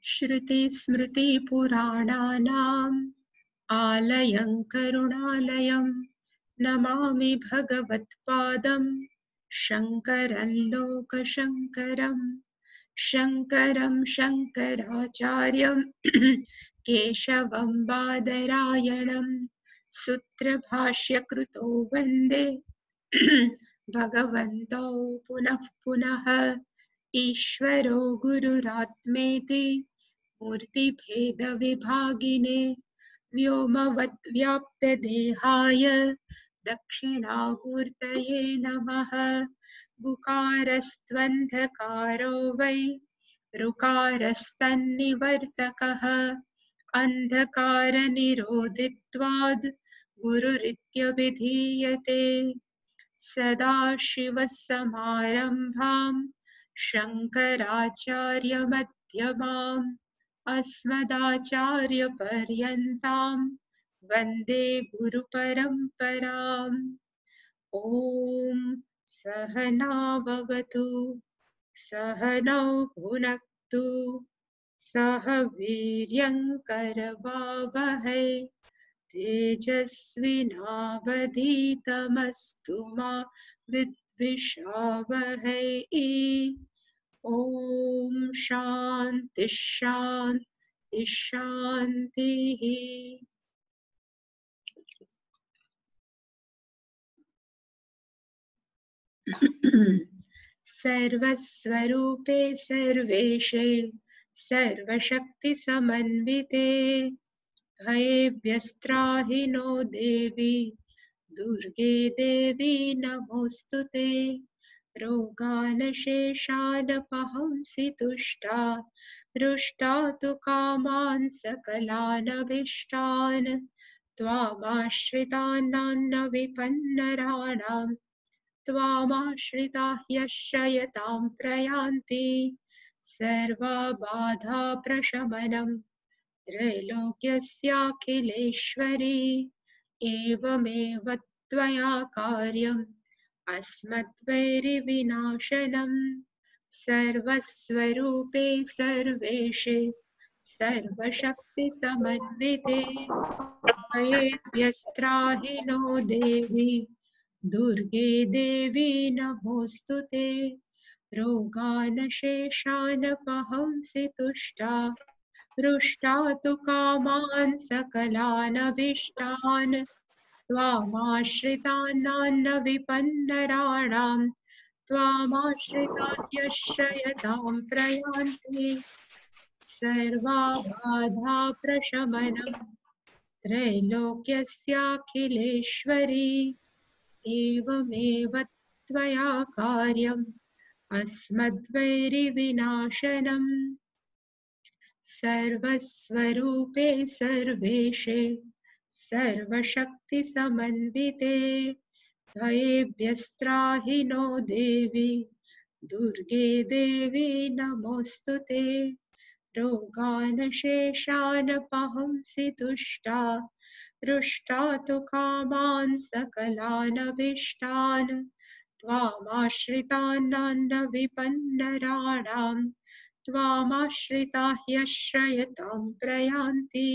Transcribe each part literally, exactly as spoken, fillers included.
श्रुतिस्मृतिपुराणानाम् आलयं करुणालयं नमामि भगवत्पादं शङ्करं लोकशङ्करं शङ्करं शङ्कराचार्यं केशवं बादरायणं सूत्रभाष्यकृतो वन्दे भगवन्तौ पुनः पुनः ईश्वरो गुरुरात्मेति मूर्तिभेदविभागिने व्योमवद्व्याप्तदेहाय दक्षिणामूर्तये नमः। गुकारस्त्वन्धकारो वै ऋकारस्तन्निवर्तकः अन्धकारनिरोधित्वाद् गुरुरित्यभिधीयते। सदाशिवसमारम्भां शङ्कराचार्यमध्यमाम् अस्मदाचार्यपर्यन्तां वन्दे गुरुपरम्पराम्। ॐ सहना भवतु सहनौ भुनक्तु सह वीर्यङ्करवावहै तेजस्विनावधीतमस्तु मा विद्विषावहै। ॐ शान्ति शान्ति शान्तिः। सर्वस्वरूपे सर्वेशे सर्वशक्तिसमन्विते भयेभ्यस्त्राहि नो देवी दुर्गे देवी नमोऽस्तुते। रोगानशेषानपहंसि तुष्टा हृष्टा तु कामान् सकलानभीष्टान् त्वामाश्रितानान्न विपन्नराणाम् त्वामाश्रिताः यश्रयतां प्रयान्ति। सर्वबाधा प्रशमनं त्रैलोक्यस्याखिलेश्वरी एवमेव त्वया कार्यम् अस्मद्वैरिविनाशनम्। सर्वस्वरूपे सर्वेशे सर्वशक्तिसमन्विते भयेभ्यस्त्राहि नो देवी दुर्गे देवी नमोऽस्तुते। रोगानशेषानपहंसि तुष्टा हृष्टा तु कामान् सकलानभीष्टान् त्वामाश्रितानान्न विपन्नराणां त्वामाश्रिताः यश्रयतां प्रयान्ति। सर्वबाधा प्रशमनं त्रैलोक्यस्याखिलेश्वरी एवमेव त्वया कार्यम् अस्मद्वैरिविनाशनम्। सर्वस्वरूपे सर्वेशे सर्वशक्तिसमन्विते भयेभ्यस्त्राहि नो देवी दुर्गे देवी नमोऽस्तुते। रोगानशेषानपहंसि तुष्टा हृष्टा तु कामान् सकलानभीष्टान् त्वामाश्रितानान्न विपन्नराणां त्वामाश्रिताः यश्रयतां प्रयान्ति।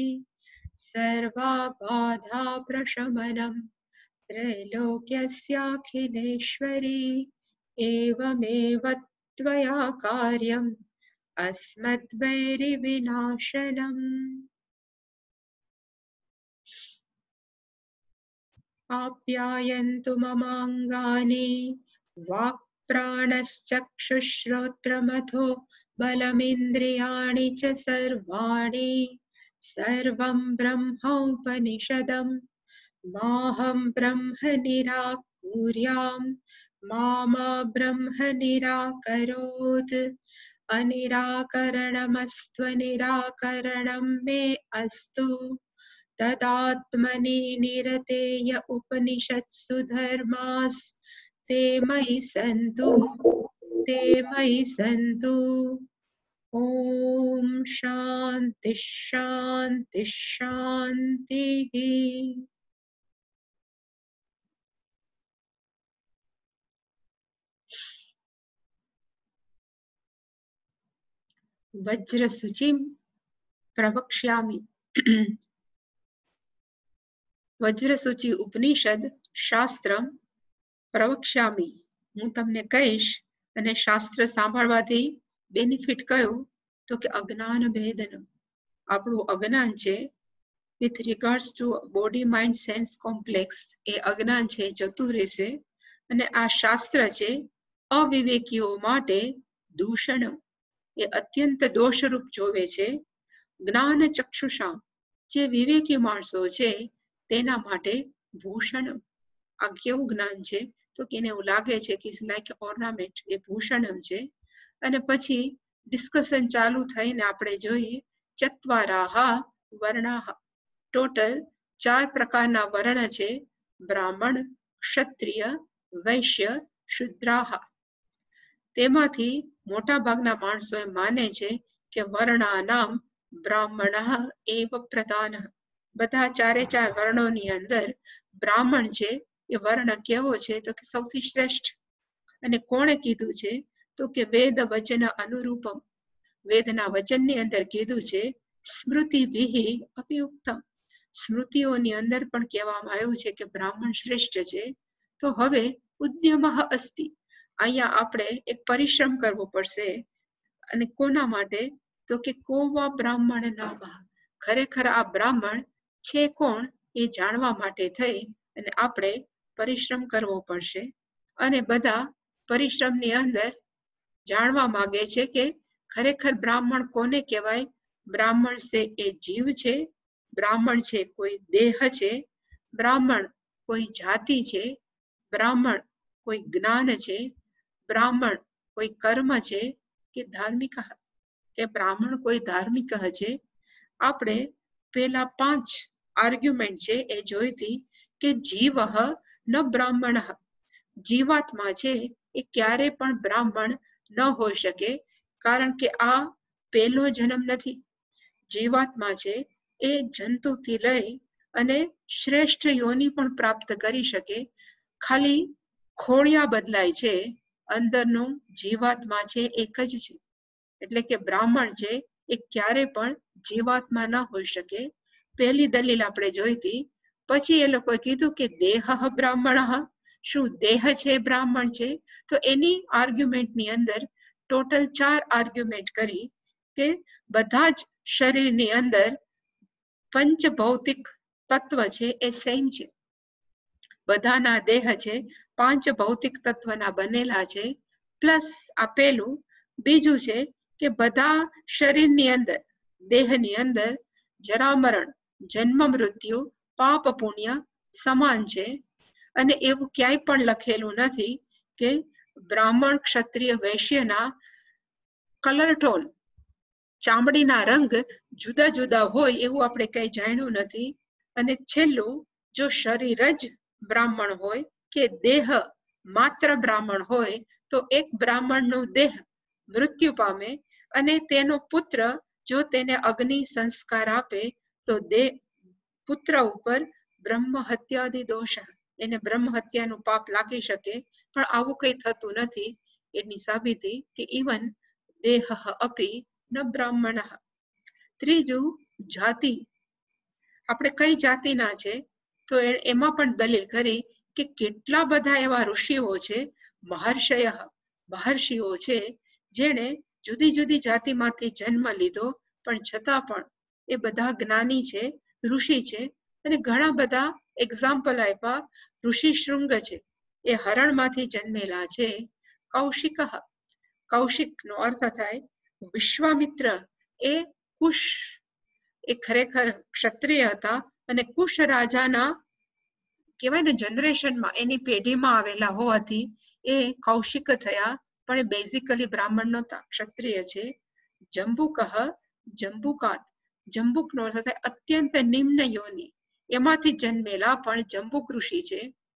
सर्वबाधा प्रशमनं त्रैलोक्यस्याखिलेश्वरी एवमेव त्वया कार्यम् अस्मद्वैरिविनाशनम्। आप्यायन्तु ममाङ्गानि वाक्प्राणश्चक्षुश्रोत्रमथो बलमिन्द्रियाणि च सर्वाणि सर्वं ब्रह्मोपनिषदं माहं ब्रह्म निराकुर्यां मा मा ब्रह्म निराकरोत्। अनिराकरणमस्त्वनिराकरणं मे अस्तु तदात्मनि निरतेय उपनिषत्सु धर्मास्ते मयि सन्तु ते मयि सन्तु। ॐ शान्ति शान्ति शान्तिः। वज्रसुचिं પ્રવક્ષ્યામિ. વજ્રસૂચિ ઉપનિષદ શાસ્ત્ર પ્રવક્ષ્યામિ, હું તમને કહીશ. અને શાસ્ત્ર સાંભળવાથી બેનિફિટ કયું? તો કે અજ્ઞાન ભેદન, આપણું અજ્ઞાન છે with regards to body mind sense complex, એ અજ્ઞાન છે જતું રહેશે. અને આ શાસ્ત્ર છે અવિવેકીઓ માટે દૂષણ, એ અત્યંત દોષરૂપ જોવે છે. જ્ઞાન ચક્ષુષા, જે વિવેકી માણસો છે તેના માટે ભૂષણ. આ કેવું જ્ઞાન છે? તો કે એને એવું લાગે છે કે લાઈક ઓર્નામેન્ટ, એ ભૂષણમ છે. અને પછી ડિસ્કશન ચાલુ થઈને આપણે જોઈએ ચત્વારાહા વર્ણાહ, ટોટલ ચાર પ્રકારના વર્ણ છે: બ્રાહ્મણ, ક્ષત્રિય, વૈશ્ય, શુદ્રાહ. તેમાંથી મોટા ભાગના માણસો એ માને છે કે વર્ણાનામ બ્રાહ્મણ એવ પ્રધાન, બધા ચારે ચાર વર્ણોની અંદર બ્રાહ્મણ છે એ વર્ણ કેવો છે? તો કે સૌથી શ્રેષ્ઠ. અને કોણે કીધું છે? તો કે વેદ વચન અનુરૂપમ, વેદના વચનની અંદર કીધું છે. સ્મૃતિ વિહિ અપયુક્તમ, સ્મૃતિઓની અંદર પણ કહેવામાં આવ્યું છે કે બ્રાહ્મણ શ્રેષ્ઠ છે. તો હવે ઉદ્યમ અસ્તિ, અહીંયા આપણે એક પરિશ્રમ કરવો પડશે. અને કોના માટે? તો કે કોવા બ્રાહ્મણ નામ, ખરેખર આ બ્રાહ્મણ છે કોણ એ જાણવા માટે થઈ અને આપણે પરિશ્રમ કરવો પડશે. અને બધા પરિશ્રમની અંદર જાણવા માંગે છે કે ખરેખર બ્રાહ્મણ કોને કહેવાય? બ્રાહ્મણ છે એ જીવ છે, બ્રાહ્મણ છે કોઈ દેહ છે, બ્રાહ્મણ કોઈ જાતિ છે, બ્રાહ્મણ કોઈ જ્ઞાન છે, બ્રાહ્મણ કોઈ કર્મ છે કે ધાર્મિક, કે બ્રાહ્મણ કોઈ ધાર્મિક છે. આપણે પેલા પાંચ આર્ગ્યુમેન્ટ છે એ જોઈતી કે જીવ ન બ્રાહ્મણ, જીવાત્મા છે એ ક્યારે પણ બ્રાહ્મણ ન હોઈ શકે, કારણ કે આ પહેલો જન્મ નથી. જીવાત્મા છે એ જંતુથી લઈ અને શ્રેષ્ઠ યોનિ પણ પ્રાપ્ત કરી શકે, ખાલી ખોળિયા બદલાય છે, અંદરનું જીવાત્મા છે એક જ છે. એટલે કે બ્રાહ્મણ છે એ ક્યારે પણ જીવાત્મા ન હોઈ શકે. પહેલી દલીલ આપણે જોઈતી. પછી એ લોકોએ કીધું કે દેહ બ્રાહ્મણ, શું દેહ છે બ્રાહ્મણ છે? તો એની આર્ગ્યુમેન્ટની અંદર ટોટલ ચાર આર્ગ્યુમેન્ટ કરી કે બધા જ શરીરની અંદર પંચ ભૌતિક તત્વ છે એ સેમ છે, બધાના દેહ છે પાંચ ભૌતિક તત્વના બનેલા છે. પ્લસ આપેલું બીજું છે કે બધા શરીરની અંદર, દેહની અંદર જરા મરણ, જન્મ મૃત્યુ, પાપ પુણ્ય સમાન છે. અને એવું ક્યાંય પણ લખેલું નથી કે બ્રાહ્મણ, ક્ષત્રિય, વૈશ્યના કલર ટોન, ચામડીના રંગ જુદા જુદા હોય એવું આપણે કઈ જાણ્યું નથી. અને છેલ્લું, જો શરીર જ બ્રાહ્મણ હોય કે દેહ માત્ર બ્રાહ્મણ હોય તો એક બ્રાહ્મણનો દેહ મૃત્યુ પામે અને તેનો પુત્ર જો તેને અગ્નિ સંસ્કાર આપે તો દેહ પુત્ર ઉપર બ્રહ્મ હત્યાદિ દોષ, એને બ્રહ્મ હત્યાનું પાપ લાગી શકે. પણ આવું કઈ થતું નથી. એની સાબિતી કે ઇવન દેહ અપી ન બ્રાહ્મણ. ત્રીજું, જાતિ, આપણે કઈ જાતિના છે? તો એમાં પણ દલીલ કરી કે કેટલા બધા એવા ઋષિઓ છે, મહર્ષય, મહર્ષિઓ છે જેણે જુદી જુદી જાતિમાંથી જન્મ લીધો, પણ છતાં પણ એ બધા જ્ઞાની છે, ઋષિ છે. અને ઘણા બધા એક્ઝામ્પલ આપ્યા. ઋષિ શૃંગ છે એ હરણમાંથી જન્મેલા છે. કૌશિક, કૌશિક નો અર્થ થાય વિશ્વામિત્ર, એ કુશ, એ ખરેખર ક્ષત્રિય હતા અને કુશ રાજાના કહેવાય ને જનરેશનમાં, એની પેઢીમાં આવેલા હોવાથી એ કૌશિક થયા, પણ એ બેઝિકલી બ્રાહ્મણ નહોતા, ક્ષત્રિય છે. જંબુક, જંબુકાત, જંબુક નો અર્થ થાય અત્યંત નિમ્ન યોનિ, એમાંથી જન્મેલા પણ જંબુક ઋષિ છે.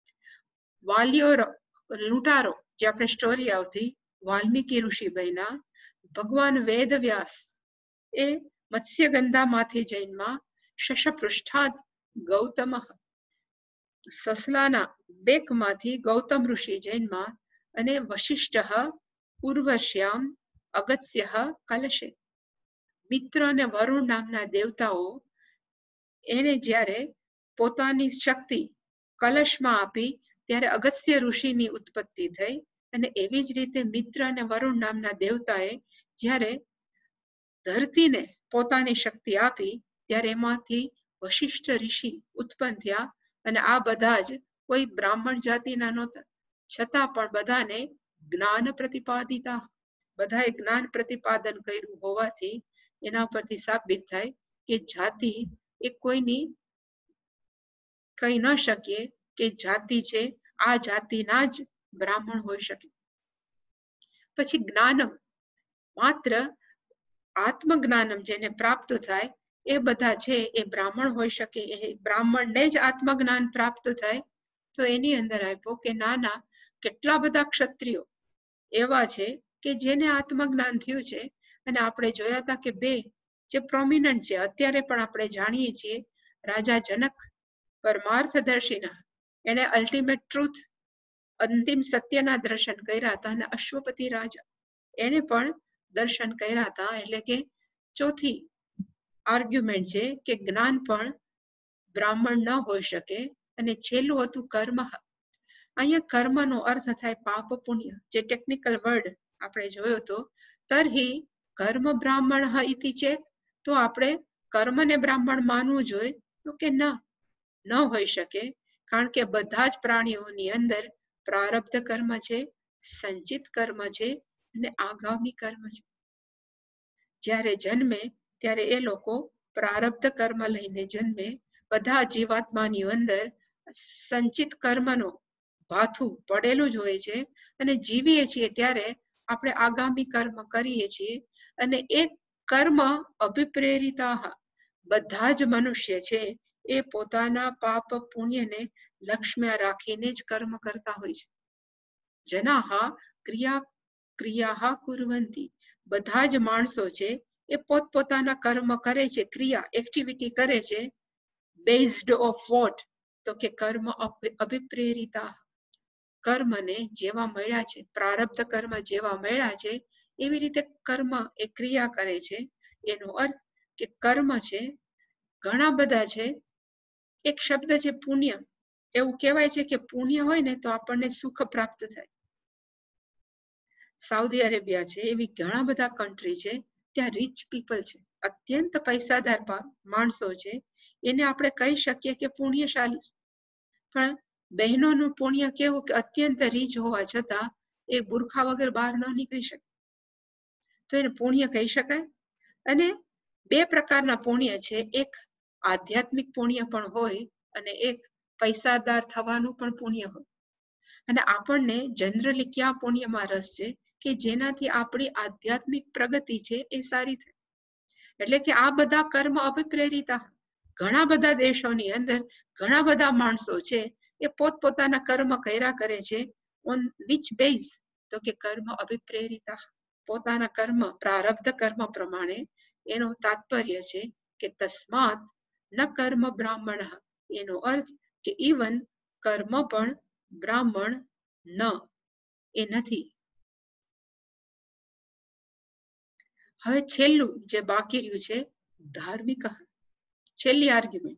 વાલ્યો, લૂંટારો, જે આપણે સ્ટોરી આવતી, વાલ્મીકી ઋષિ બન્યા. ભગવાન વેદ વ્યાસ એ મત્સ્યગંધામાંથી જન્મા. શશપૃષ્ઠાદ ગૌતમ, સસલાના બેકમાંથી ગૌતમ ઋષિ જન્મા. અને વશિષ્ઠ ઉર્વશ્યામ અગત્ય કલશે, મિત્ર અને વરુણ નામના દેવતાઓ એને જ્યારે પોતાની શક્તિ કલશમાં આપી ત્યારે અગસ્ત્ય ઋષિની ઉત્પત્તિ થઈ અને એવી જ રીતે મિત્ર અને વરુણ નામના દેવતાએ જ્યારે ધરતીને પોતાની શક્તિ આપી ત્યારે એમાંથી વશિષ્ઠ ઋષિ ઉત્પન્ન થયા અને આ બધા જ કોઈ બ્રાહ્મણ જાતિના નહોતા છતાં પણ બધાને જ્ઞાન પ્રતિપાદિતા બધાએ જ્ઞાન પ્રતિપાદન કર્યું હોવાથી એના પરથી સાબિત થાય કે જાતિ એ કોઈની કહી ન શકીએ કે જાતિ છે આ જાતિના જ બ્રાહ્મણ હોઈ શકે. પછી જ્ઞાનમ માત્ર આત્મજ્ઞાનમ જેને પ્રાપ્ત થાય એ બધા છે એ બ્રાહ્મણ હોઈ શકે, એ બ્રાહ્મણને જ આત્મજ્ઞાન પ્રાપ્ત થાય. તો એની અંદર આપ્યો કે નાના કેટલા બધા ક્ષત્રિયો એવા છે કે જેને આત્મજ્ઞાન થયું છે અને આપણે જોયા હતા કે બે જે પ્રોમિનન્ટ છે અત્યારે પણ આપણે જાણીએ છીએ, રાજા જનક પરમાર્થદર્શીના એને અલ્ટિમેટ ટ્રુથ અંતિમ સત્યના દર્શન કર્યા હતા અને અશ્વપતિ રાજા એને પણ દર્શન કર્યા હતા. એટલે કે ચોથી આર્ગ્યુમેન્ટ છે કે જ્ઞાન પણ બ્રાહ્મણ ન હોઈ શકે. અને છેલ્લું હતું કર્મ. અહીંયા કર્મનો અર્થ થાય પાપ પુણ્ય, જે ટેકનિકલ વર્ડ આપણે જોયો હતો. તરહી કર્મ બ્રાહ્મણ ઇતિ ચેત, તો આપણે કર્મને બ્રાહ્મણ માનવું જોઈએ? તો કે ન ન હોઈ શકે, કારણ કે બધા જ પ્રાણીઓની અંદર પ્રારબ્ધ કર્મ છે, સંચિત કર્મ છે અને આગામી કર્મ છે. જ્યારે જન્મે ત્યારે એ લોકો પ્રારબ્ધ કર્મ લઈને જન્મે. બધા જીવાત્માની અંદર સંચિત કર્મનો ભાથું પડેલું જ હોય છે અને જીવીએ છીએ ત્યારે આપણે આગામી કર્મ કરીએ છીએ. અને એ કર્મ અભિપ્રેરિતા બધા જ મનુષ્ય છે એ પોતાના પાપ પુણ્યને લક્ષ્મ્ય રાખીને જ કર્મ કરતા હોય છે. જનાહા ક્રિયા ક્રિયા કુર્વંતી, બધા જ માણસો છે એ પોતપોતાના કર્મ કરે છે, ક્રિયા એક્ટિવિટી કરે છે. બેઝડ ઓફ વોટ, તો કે કર્મ અભિપ્રેરિતા, કર્મને જેવા મળ્યા છે, પ્રારબ્ધ કર્મ જેવા મળ્યા છે એવી રીતે કર્મ એ ક્રિયા કરે છે. એનો અર્થ કે કર્મ છે ઘણા બધા છે. એક શબ્દ છે પુણ્ય, એવું કહેવાય છે કે પુણ્ય હોય ને તો આપણને સુખ પ્રાપ્ત થાય. સાઉદી અરેબિયા છે, એવી ઘણા બધા કન્ટ્રી છે, ત્યાં રીચ પીપલ છે, અત્યંત પૈસાદાર માણસો છે, એને આપણે કહી શકીએ કે પુણ્યશાળી છે. પણ બહેનોનું પુણ્ય કેવું કે અત્યંત રીચ હોવા છતાં એ બુરખા વગર બહાર ન નીકળી શકે, તો એને પુણ્ય કહી શકાય. અને બે પ્રકારના પુણ્ય છે, એક આધ્યાત્મિક પુણ્ય પણ હોય અને એક પૈસાદાર થવાનું પણ પુણ્ય હોય. અને આપણને જનરલી ક્યાં પુણ્યમાં રસ છે કે જેનાથી આપણી આધ્યાત્મિક પ્રગતિ છે એ સારી થાય. એટલે કે આ બધા કર્મ અભિપ્રેરિતા, ઘણા બધા દેશોની અંદર ઘણા બધા માણસો છે એ પોતપોતાના કર્મ કર્યા કરે છે. ઓન વિચ બેઝ, તો કે કર્મ અભિપ્રેરિતા, પોતાના કર્મ પ્રારબ્ધ કર્મ પ્રમાણે. એનો તાત્પર્ય છે કે તસ્માત ન કર્મ બ્રાહ્મણ, એનો અર્થ કે ઇવન કર્મ પણ બ્રાહ્મણ ન એ નથી. હવે છેલ્લું જે બાકી રહ્યું છે ધાર્મિક, છેલ્લી આર્ગ્યુમેન્ટ.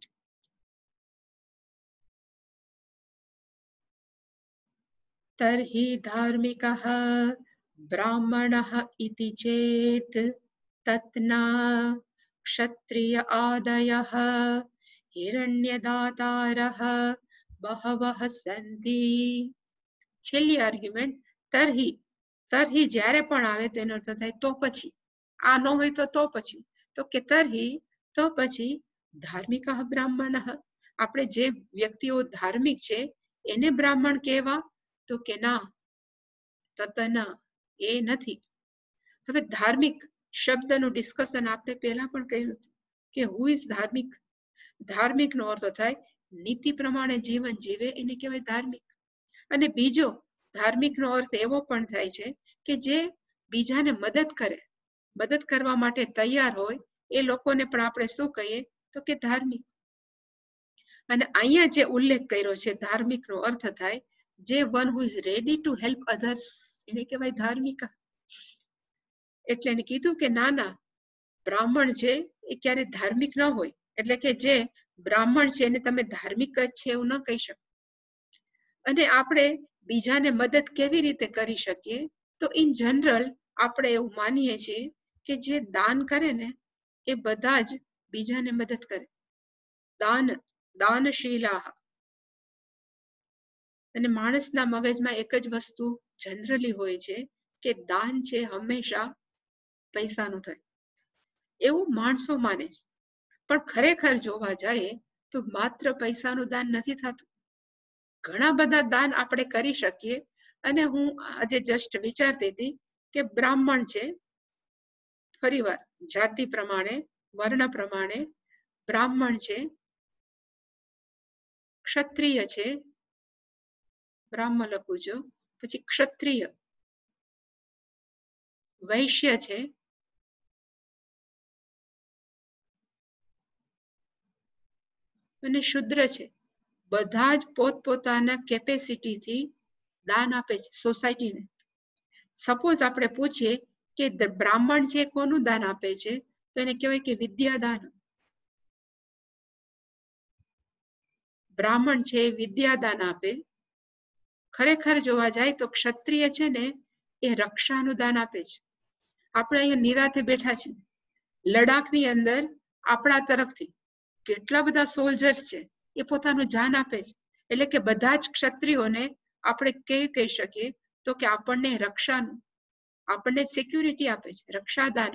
તર્હિ ધાર્મિકઃ બ્રાહ્મણઃ ઇતિ ચેત તત્ના ક્ષત્રિય આદયઃ હિરણ્યદાતારઃ બહવઃ સંતિ. છેલ્લી આર્ગ્યુમેન્ટ તર્હિ, તર્હિ જ્યારે પણ આવે તેનો અર્થ થાય તો પછી, આ ન હોય તો તો પછી, તો કે તર્હિ તો પછી ધાર્મિક બ્રાહ્મણ, આપણે જે વ્યક્તિઓ ધાર્મિક છે એને બ્રાહ્મણ કહેવા? તો કે ના, તતન એ નથી. હવે ધાર્મિક શબ્દનું ડિસ્કશન આપણે પહેલા પણ કહ્યું હતું કે હુ ઇઝ ધાર્મિક. ધાર્મિક નો અર્થ થાય નીતિ પ્રમાણે જીવન જીવે એને કહેવાય ધાર્મિક. અને બીજો ધાર્મિક નો અર્થ એવો પણ થાય છે કે જે બીજાને મદદ કરે, મદદ કરવા માટે તૈયાર હોય, એ લોકોને પણ આપણે શું કહીએ તો કે ધાર્મિક. અને અહીંયા જે ઉલ્લેખ કર્યો છે ધાર્મિક નો અર્થ થાય જે one who is ready to help others, એને કહેવાય ધાર્મિક. એટલે એને કીધું કે ના ના, બ્રાહ્મણ છે એ ક્યારે ધાર્મિક ન હોય, એટલે કે જે બ્રાહ્મણ છે એને તમે ધાર્મિક જ છે એવું ન કહી શકો. અને આપણે બીજાને મદદ કેવી રીતે કરી શકીએ? તો ઇન જનરલ આપણે એવું માનીએ છીએ કે જે દાન કરે ને એ બધા જ બીજાને મદદ કરે. દાન દાનશીલા. અને માણસના મગજમાં એક જ વસ્તુ જનરલી હોય છે કે દાન છે હંમેશા પૈસાનું થાય, એવું માણસો માને છે. પણ ખરેખર જોવા જાય તો માત્ર પૈસાનું દાન નથી થતું. ઘણા બધા દાન આપણે કરી શકીએ. અને હું આજે જસ્ટ વિચારતી હતી કે બ્રાહ્મણ છે, ફરીવાર જાતિ પ્રમાણે વર્ણ પ્રમાણે બ્રાહ્મણ છે, ક્ષત્રિય છે, બ્રાહ્મણ લખું છું, પછી ક્ષત્રિય, વૈશ્ય છે, અને શુદ્ર છે. બધા જ પોતપોતાના કેપેસિટીથી દાન આપે છે સોસાયટીને. સપોઝ આપણે પૂછીએ કે બ્રાહ્મણ છે કોનું દાન આપે છે, તો એને કહેવાય કે વિદ્યાદાન. બ્રાહ્મણ છે વિદ્યાદાન આપે. ખરેખર જોવા જાય તો ક્ષત્રિય છે ને એ રક્ષાનું દાન આપે છે. આપણે અહીંયા નિરાતે બેઠા છીએ, લડાખની અંદર આપણા તરફથી કેટલા બધા સોલ્જર્સ છે એ પોતાનું જાન આપે છે. એટલે કે બધા જ ક્ષત્રિયોને આપણે કઈ કહી શકીએ તો કે આપણને રક્ષાનું, આપણને સિક્યુરિટી આપે છે, રક્ષાદાન.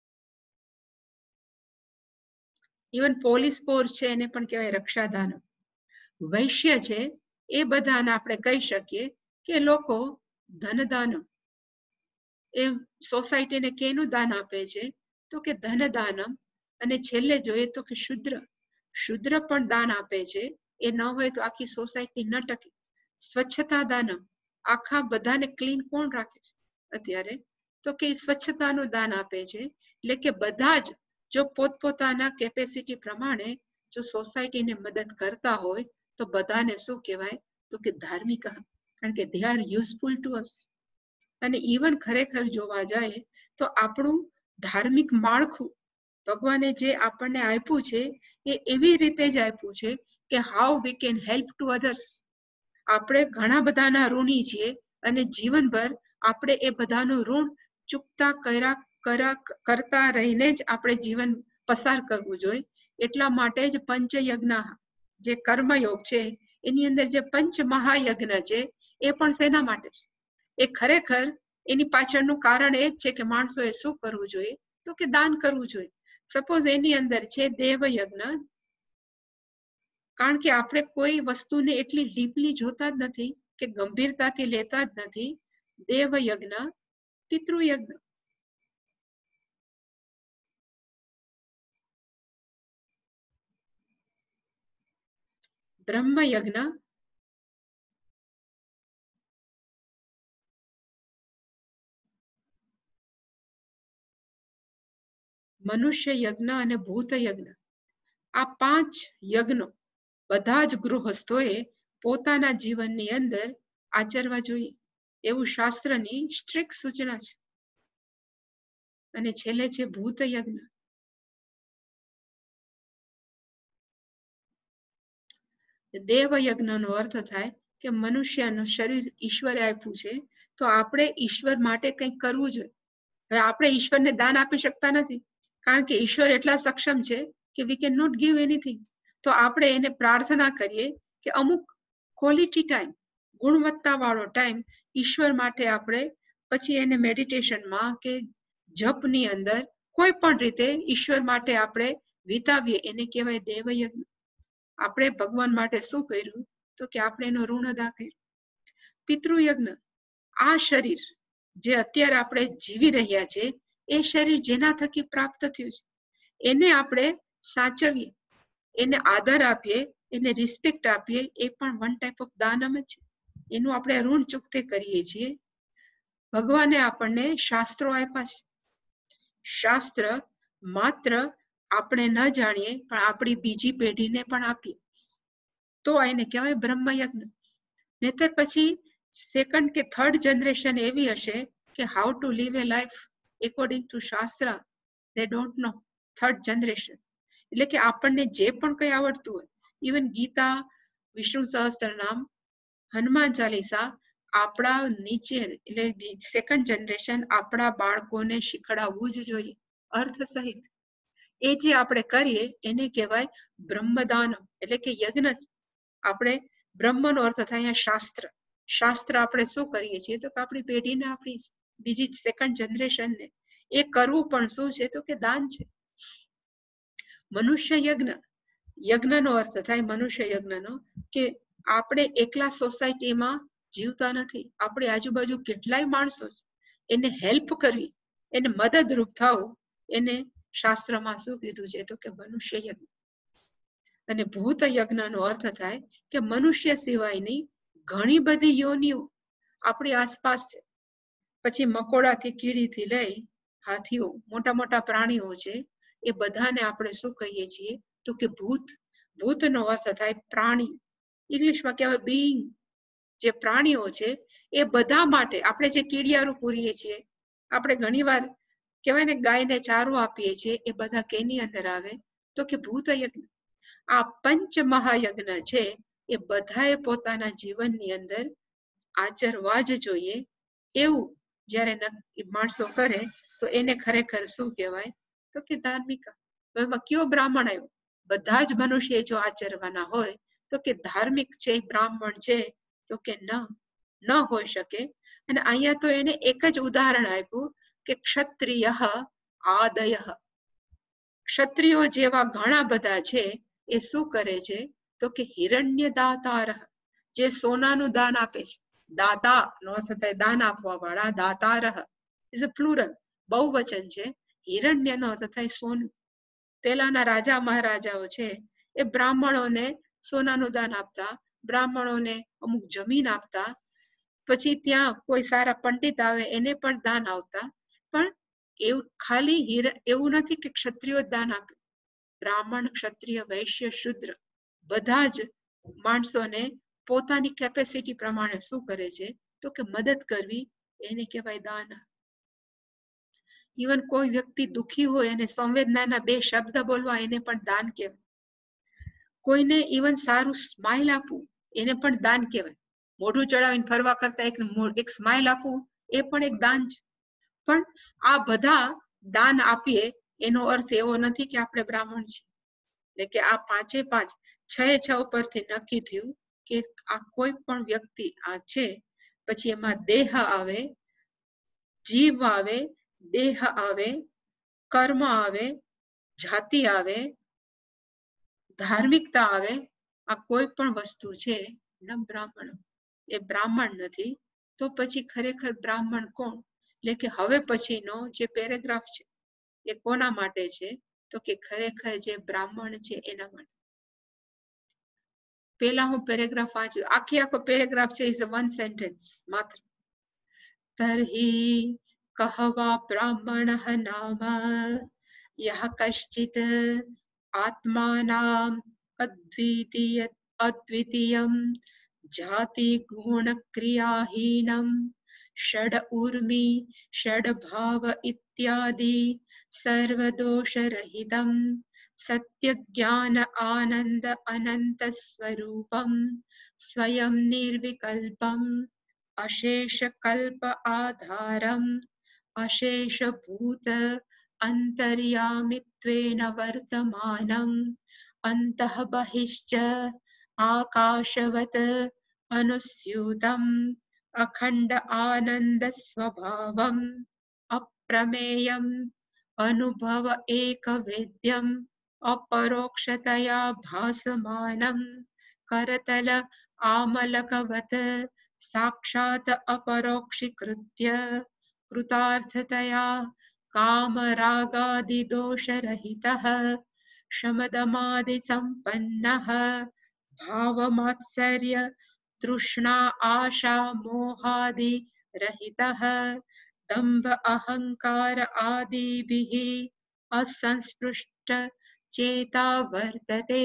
ઇવન પોલીસ ફોર્સ છે એને પણ કહેવાય રક્ષાદાન. વૈશ્ય છે એ બધાને આપણે કહી શકીએ કે લોકો ધનદાન, એ સોસાયટીને કેનું દાન આપે છે તો કે ધનદાનમ. અને છેલ્લે જોઈએ તો કે શુદ્ર, શુદ્ર પણ દાન આપે છે. એ ન હોય તો આખી સોસાયટી ન ટકે. સ્વચ્છતા દાનમ, આખા બધાને ક્લીન કોણ રાખે છે અત્યારે? તો કે સ્વચ્છતાનું દાન આપે છે. એટલે કે બધા જ જો પોતપોતાના કેપેસિટી પ્રમાણે જો સોસાયટીને મદદ કરતા હોય તો બધાને શું કહેવાય તો કે ધાર્મિક, કારણ કે they are useful to us. અને ઇવન ખરેખર જોવા જાય તો આપણું ધાર્મિક માળખું ભગવાને જે આપણને આપ્યું છે એ એવી રીતે જ આપ્યું છે કે how we can help to others. આપણે ઘણા બધાના ઋણી છીએ અને જીવનભર આપણે એ બધાનું ઋણ ચૂકતા કર્યા કર્યા કરતા રહીને જ આપણે જીવન પસાર કરવું જોઈએ. એટલા માટે જ પંચયજ્ઞ, જે કર્મયોગ છે એની અંદર જે પંચ મહાયજ્ઞ છે એ પણ શેના માટે છે? એ ખરેખર એની પાછળનું કારણ એ જ છે કે માણસોએ શું કરવું જોઈએ તો કે દાન કરવું જોઈએ. સપોઝ એની અંદર છે દેવયજ્ઞ, કારણ કે આપણે કોઈ વસ્તુને એટલી ડીપલી જોતા જ નથી કે ગંભીરતાથી લેતા જ નથી. દેવયજ્ઞ, પિતૃયજ્ઞ, બ્રહ્મયજ્ઞ, મનુષ્ય યજ્ઞ અને ભૂત યજ્ઞ. આ પાંચ યજ્ઞો બધા જ ગૃહસ્થોએ પોતાના જીવનની અંદર આચરવા જોઈએ એવું શાસ્ત્રની સ્ટ્રિક્ટ સૂચના છે. અને છેલ્લે છે ભૂત યજ્ઞ. દેવયજ્ઞનો અર્થ થાય કે મનુષ્યનું શરીર ઈશ્વરે આપ્યું છે તો આપણે ઈશ્વર માટે કંઈક કરવું જોઈએ. હવે આપણે ઈશ્વરને દાન આપી શકતા નથી કારણ કે ઈશ્વર એટલા સક્ષમ છે કે we can not give anything. તો આપણે એને પ્રાર્થના કરીએ કે અમુક ક્વોલિટી ટાઈમ, ગુણવત્તા વાળો ટાઈમ ઈશ્વર માટે આપણે પછી એને મેડિટેશનમાં કે જપની અંદર કોઈ પણ રીતે ઈશ્વર માટે આપણે વિતાવીએ, એને કહેવાય દેવયજ્ઞ. આપણે ભગવાન માટે શું કર્યું તો કે આપણે એનો ઋણ અદા કર્યું. પિતૃયજ્ઞ, આ શરીર જે અત્યારે આપણે જીવી રહ્યા છે એ શરીર જેના થકી પ્રાપ્ત થયું છે એને આપણે સાચવીએ, એને આદર આપીએ, એને રિસ્પેક્ટ આપીએ, એ પણ વન ટાઈપ ઓફ દાનમ જ છે. એનું આપણે ઋણ ચૂકતે કરીએ છીએ. ભગવાને આપણને શાસ્ત્રો આપ્યા છે. શાસ્ત્ર માત્ર આપણે ન જાણીએ પણ આપણી બીજી પેઢીને પણ આપીએ તો એને કહેવાય બ્રહ્મયજ્ઞ. નહીતર પછી સેકન્ડ કે થર્ડ જનરેશન એવી હશે કે how to live a life according to shastra, they don't know. Third generation. એટલે કે આપણને જે પણ કઈ આવડતું હોય, ઇવન ગીતા, વિષ્ણુ સહસ્ત્ર નામ, હનુમાન ચાલીસા, આપણા નીચે એટલે સેકન્ડ જનરેશન આપણા બાળકોને શીખડાવવું જ જોઈએ અર્થ સહિત. એ જે આપણે કરીએ એને કહેવાય બ્રહ્મદાન, એટલે કે યજ્ઞ. આપણે બ્રહ્મનો અર્થ થાય અહીંયા શાસ્ત્ર. શાસ્ત્ર આપણે શું કરીએ છીએ તો કે આપણી પેઢીને, આપણી બીજી સેકન્ડ જનરેશનને એ કરવું પણ શું છે તો કે દાન છે. મનુષ્ય યજ્ઞ, યજ્ઞનો અર્થ થાય મનુષ્ય યજ્ઞનો કે આપણે એકલા સોસાયટીમાં જીવતા નથી, આપણી આજુબાજુ કેટલાય માણસો છે, એને હેલ્પ કરવી, એને મદદરૂપ થવું, એને શાસ્ત્રમાં શું કીધું છે તો કે મનુષ્ય યજ્ઞ. અને ભૂત યજ્ઞનો અર્થ થાય કે મનુષ્ય સિવાયની ઘણી બધી યોનિઓ આપણી આસપાસ છે. પછી મકોડાથી, કીડીથી લઈ હાથીઓ, મોટા મોટા પ્રાણીઓ છે, એ બધાને આપણે શું કહીએ છીએ તો કે ભૂત. ભૂતનો અર્થ થાય પ્રાણી, ઇંગ્લિશમાં કહેવાય બીઈંગ. જે પ્રાણીઓ છે એ બધા માટે આપણે જે કીડિયારું પૂરીએ છીએ, આપણે ઘણી વાર કહેવાય ને ગાયને ચારો આપીએ છીએ, એ બધા કેની અંદર આવે તો કે ભૂત યજ્ઞ. આ પંચ મહાયજ્ઞ છે એ બધાએ પોતાના જીવનની અંદર આચરવા જ જોઈએ. એવું જયારે માણસો કરે તો એને ખરેખર શું કહેવાય તો કે ધાર્મિક. તો એમાં કયો બ્રાહ્મણ આવ્યો? બધા જ મનુષ્ય જો આચરવાના હોય તો કે ધાર્મિક છે બ્રાહ્મણ છે તો કે ન ન હોઈ શકે. અને અહીંયા તો એને એક જ ઉદાહરણ આપ્યું કે ક્ષત્રિય આદય. ક્ષત્રિયો જેવા ઘણા બધા છે એ શું કરે છે તો કે હિરણ્ય દાતાર, જે સોનાનું દાન આપે છે. દાતા નો અર્થ થાય દાન આપવા વાળા, દાતાર ઇઝ અ પ્લુરલ, બહુવચન છે. હિરણ્ય નો અર્થ થાય સોનું. પેલાના રાજા મહારાજાઓ છે એ બ્રાહ્મણોને સોનાનું દાન આપતા, બ્રાહ્મણોને અમુક જમીન આપતા, પછી ત્યાં કોઈ સારા પંડિત આવે એને પણ દાન આવતા. પણ એવું ખાલી એવું નથી કે ક્ષત્રિયો દાન આપે. બ્રાહ્મણ, ક્ષત્રિય, વૈશ્ય, શુદ્ર બધા જ માણસોને પોતાની કેપેસિટી પ્રમાણે શું કરે છે તો કે મદદ કરવી, એને કહેવાય દાન. ઇવન કોઈ વ્યક્તિ દુઃખી હોય અને સંવેદનાના બે શબ્દ બોલવા, એને પણ દાન કહેવાય. કોઈને ઇવન સારું સ્માઇલ આપવું, એને પણ દાન કહેવાય. મોઢું ચડાવીને ફરવા કરતા એક એક સ્માઇલ આપવું એ પણ એક દાન છે. પણ આ બધા દાન આપીએ એનો અર્થ એવો નથી કે આપણે બ્રાહ્મણ છીએ. એટલે કે આ પાંચે પાંચ છ છ ઉપરથી નક્કી થયું કે આ કોઈ પણ વ્યક્તિ આ છે, પછી એમાં દેહ આવે, જીવ આવે, દેહ આવે, કર્મ આવે, જાતિ આવે, ધાર્મિકતા આવે. આ કોઈ પણ વસ્તુ છે ન બ્રાહ્મણ, એ બ્રાહ્મણ નથી. તો પછી ખરેખર બ્રાહ્મણ કોણ? એટલે કે હવે પછીનો જે પેરેગ્રાફ છે એ કોના માટે છે તો કે ખરેખર જે બ્રાહ્મણ છે એના માટે. પેલા હું પેરેગ્રાફ વાંચ્યું, આખી આખો પેરેગ્રાફ છે ઇઝ અ વન સેન્ટેન્સ માત્ર. તર્હિ કહવા બ્રાહ્મણઃ નામ યહ કશ્ચિત આત્માનામ અદ્વિતીય અદ્વિતીયમ જાતિ ગુણ ક્રિયાહીનમ ષડ ઉર્મિ ષડ ભાવ ઇત્યાદિ સર્વદોષરહિતમ સત્ય જ્ઞાન આનંદ અનંત સ્વરૂપમ સ્વયં નિર્વિકલ્પમ અશેષ કલ્પ આધારમ અશેષ ભૂત અંતર્યામિત્વેન વર્તમાનમ અંતઃ બહિશ્ચ આકાશવત અનુસ્યુતમ અખંડ આનંદ સ્વભાવમ અપ્રમેયમ અનુભવ એક વેદ્યમ અપરોક્ષતયા ભાસમાનમ કરતલ આમલકવત સાક્ષાત અપરોક્ષીકૃત્ય કૃતાર્થતયા કામરાગાદિ દોષરહિતઃ શમદમાદિ સંપન્નઃ ભાવમાત્સર્ય તૃષ્ણા આશા મોહાદિ રહિતઃ દંભ અહંકાર આદિભિઃ અસંસ્પૃષ્ટ ચેતા વર્તતે.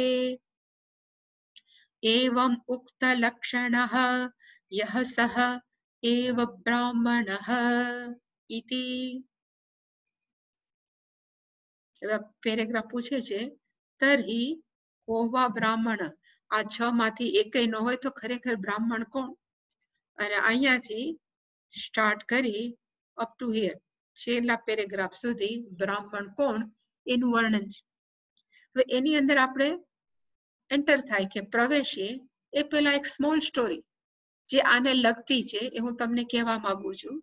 એવં ઉક્ત લક્ષણઃ યહ સઃ એવ બ્રાહ્મણઃ ઇતિ. એવા પેરેગ્રાફ પૂછે છે, તરહી કોવા બ્રાહ્મણ, આ છ માંથી એકેય ન હોય તો ખરેખર બ્રાહ્મણ કોણ? અને અહીંયાથી સ્ટાર્ટ કરી અપ ટુ હિયર છેલ્લા પેરેગ્રાફ સુધી બ્રાહ્મણ કોણ એનું વર્ણન છે. હવે એની અંદર આપણે એન્ટર થાય કે પ્રવેશીએ એ પેલા એક સ્મોલ સ્ટોરી જે આને લગતી છે એ હું તમને કહેવા માંગુ છું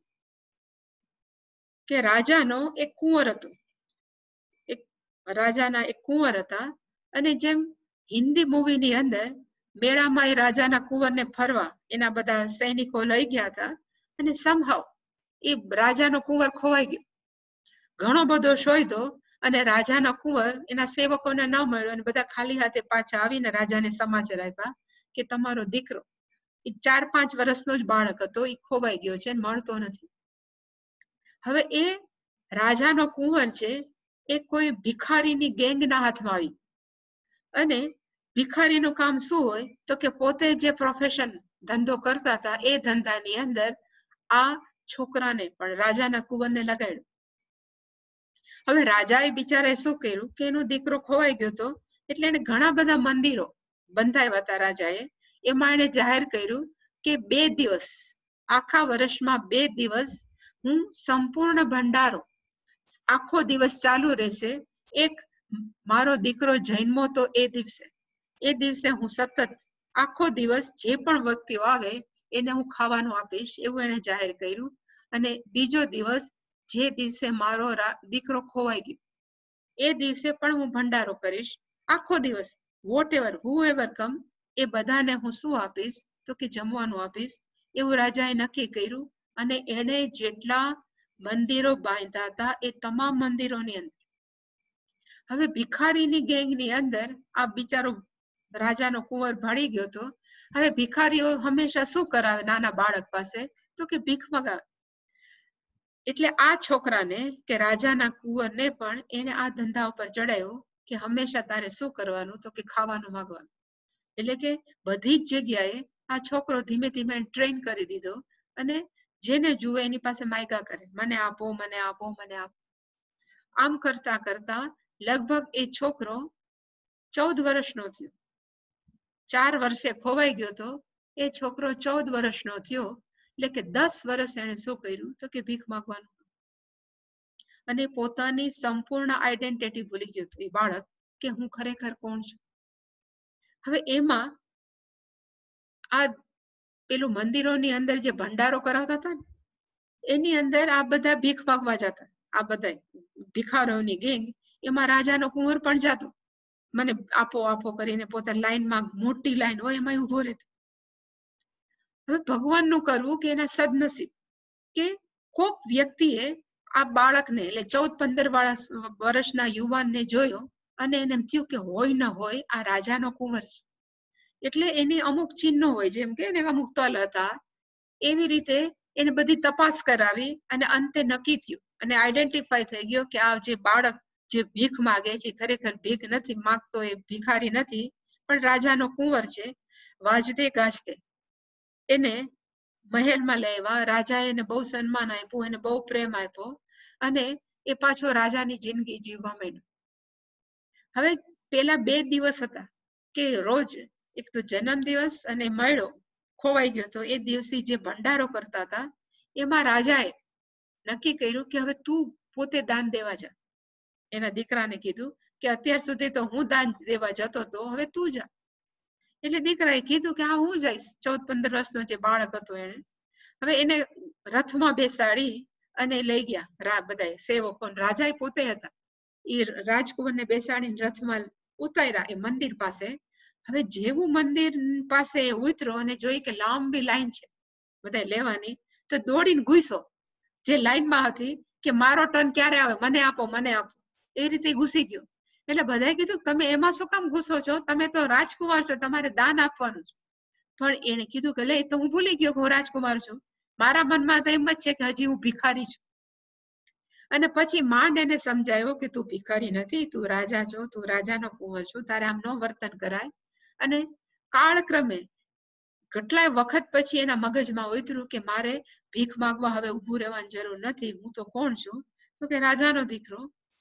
કે રાજાનો એક કુંવર હતો. એક રાજાના એક કુંવર હતા અને જેમ હિન્દી મૂવીની અંદર મેળામાં એ રાજાના કુંવરને ફરવા એના બધા સૈનિકો લઈ ગયા હતા અને સમહાવ એ રાજાનો કુંવર ખોવાઈ ગયો. ઘણો બધો શોધ્યો અને રાજાનો કુંવર એના સેવકોને ન મળ્યો અને બધા ખાલી હાથે પાછા આવીને રાજાને સમાચાર આપ્યા કે તમારો દીકરો એ ચાર પાંચ વર્ષનો જ બાળક હતો, એ ખોવાઈ ગયો છે, મળતો નથી. હવે એ રાજાનો કુંવર છે એ કોઈ ભિખારીની ગેંગના હાથમાં આવી અને ભિખારીનું કામ શું હોય તો કે પોતે જે પ્રોફેશન ધંધો કરતા હતા એ ધંધાની અંદર આ છોકરાને પણ રાજાના કુંવરને લગાડ્યો. હવે રાજાએ બિચારાએ શું કર્યું કે એનો દીકરો ખોવાઈ ગયો હતો એટલે એને ઘણા બધા મંદિરો બંધાવ્યા હતા રાજાએ. એમાં એને જાહેર કર્યું કે બે દિવસ આખા વર્ષમાં બે દિવસ હું સંપૂર્ણ ભંડારો આખો દિવસ ચાલુ રહેશે. એક મારો દીકરો જન્મો તો એ દિવસે એ દિવસે હું સતત આખો દિવસ જે પણ વ્યક્તિઓ આવે એને હું ખાવાનું આપીશ એવું એને જાહેર કર્યું. અને બીજો દિવસ જે દિવસે મારો દીકરો ખોવાઈ ગયો એ દિવસે પણ હું ભંડારો કરીશ આખો દિવસ. Whatever whoever come એ બધાને હું શું આપીશ તો કે જમવાનું આપીશ એવું રાજાએ નક્કી કર્યું. અને એને જેટલા મંદિરો બાંધ્યા હતા એ તમામ મંદિરોની અંદર હવે ભિખારીની ગેંગની અંદર આ બિચારો રાજાનો કુંવર ભાળી ગયો હતો. હવે ભિખારીઓ હંમેશા શું કરાવે નાના બાળક પાસે તો કે ભીખ મગાવે. એટલે આ છોકરાને કે રાજાના કુંવરને પણ એને આ ધંધા ઉપર ચડાયો કે હંમેશા તારે શું કરવાનું તો કે ખાવાનું માંગવાનું. એટલે કે બધી જ જગ્યાએ આ છોકરો ધીમે ધીમે ટ્રેન કરી દીધો અને જેને જુએ એની પાસે માયગા કરે, મને આપો મને આપો મને આપો. આમ કરતા કરતા લગભગ એ છોકરો ચૌદ વર્ષનો થયો. ચાર વર્ષે ખોવાઈ ગયો તો એ છોકરો ચૌદ વર્ષનો થયો. એટલે કે દસ વર્ષ એને શું કર્યું તો કે ભીખ માંગવાનું અને પોતાની સંપૂર્ણ આઈડેન્ટિટી ભૂલી ગયો હતો એ બાળક કે હું ખરેખર કોણ છું. હવે એમાં આ પેલું મંદિરોની અંદર જે ભંડારો કરાવતા હતા ને એની અંદર આ બધા ભીખ માંગવા જતા. આ બધા ભિખારોની ગેંગ એમાં રાજાનો કુંવર પણ જતો, મને આપો આપો કરીને પોતાની લાઈનમાં મોટી લાઈન હોય એમાં ઉભો રહેતો. હવે ભગવાનનું કરવું કે એના સદનસીબ કે કોક વ્યક્તિએ આ બાળકને એટલે ચૌદ પંદર વર્ષના યુવાનને જોયો અને એને એમ થયું કે હોય ન હોય આ રાજાનો કુંવર છે. એટલે એની અમુક ચિહ્નો હોય જેમ કે એને અમુક તલ હતા એવી રીતે એને બધી તપાસ કરાવી અને અંતે નક્કી થયું અને આઈડેન્ટિફાય થઈ ગયો કે આ જે બાળક જે ભીખ માગે છે ખરેખર ભીખ નથી માગતો, એ ભિખારી નથી પણ રાજાનો કુંવર છે. વાજતે ગાજતે એને મહેલમાં લેવા, રાજાએ એને બહુ સન્માન આપ્યું, એને બહુ પ્રેમ આપ્યો અને એ પાછો રાજાની જિંદગી જીવવા માંડ્યો. હવે પેલા બે દિવસ હતા કે રોજ એક તો જન્મ દિવસ અને મળ્યો ખોવાઈ ગયો તો એ દિવસે જે ભંડારો કરતા હતા એમાં રાજાએ નક્કી કર્યું કે હવે તું પોતે દાન દેવા જા. એના દીકરાને કીધું કે અત્યાર સુધી તો હું દાન દેવા જતો હતો, હવે તું જા. એટલે દીકરાએ કીધું કે હા હું જઈશ. ચૌદ પંદર વર્ષનો જે બાળક હતો એને હવે એને રથમાં બેસાડી અને લઈ ગયા બધા સેવકો. રાજા પોતે હતા એ રાજકુંવરને બેસાડીને રથમાં ઉતાર્યા એ મંદિર પાસે. હવે જેવું મંદિર પાસે ઉતરો અને જોઈ કે લાંબી લાઈન છે બધા લેવાની તો દોડીને ઘૂસ્યો જે લાઈનમાં હતી કે મારો ટર્ન ક્યારે આવે, મને આપો મને આપો. એ રીતે ઘૂસી ગયો. એટલે બધાએ કીધું તમે એમાં શું કામ ઘૂસો છો, તમે તો રાજકુમાર છો, તમારે દાન આપવાનું છે. પણ એને કીધું કે લે તો હું ભૂલી ગયો કે હું રાજકુમાર છું, મારા મનમાં તો એમ જ છે કે હજી હું ભિખારી છું. અને પછી માંડ એને સમજાયો કે તું ભિખારી નથી, તું રાજા છો, તું રાજાનો કુંવર છું, તારે આમ ન વર્તન કરાય. અને કાળક્રમે કેટલાય વખત પછી એના મગજમાં ઉતર્યું કે મારે ભીખ માંગવા હવે ઉભું રહેવાની જરૂર નથી, હું તો કોણ છું તો કે રાજાનો દીકરો.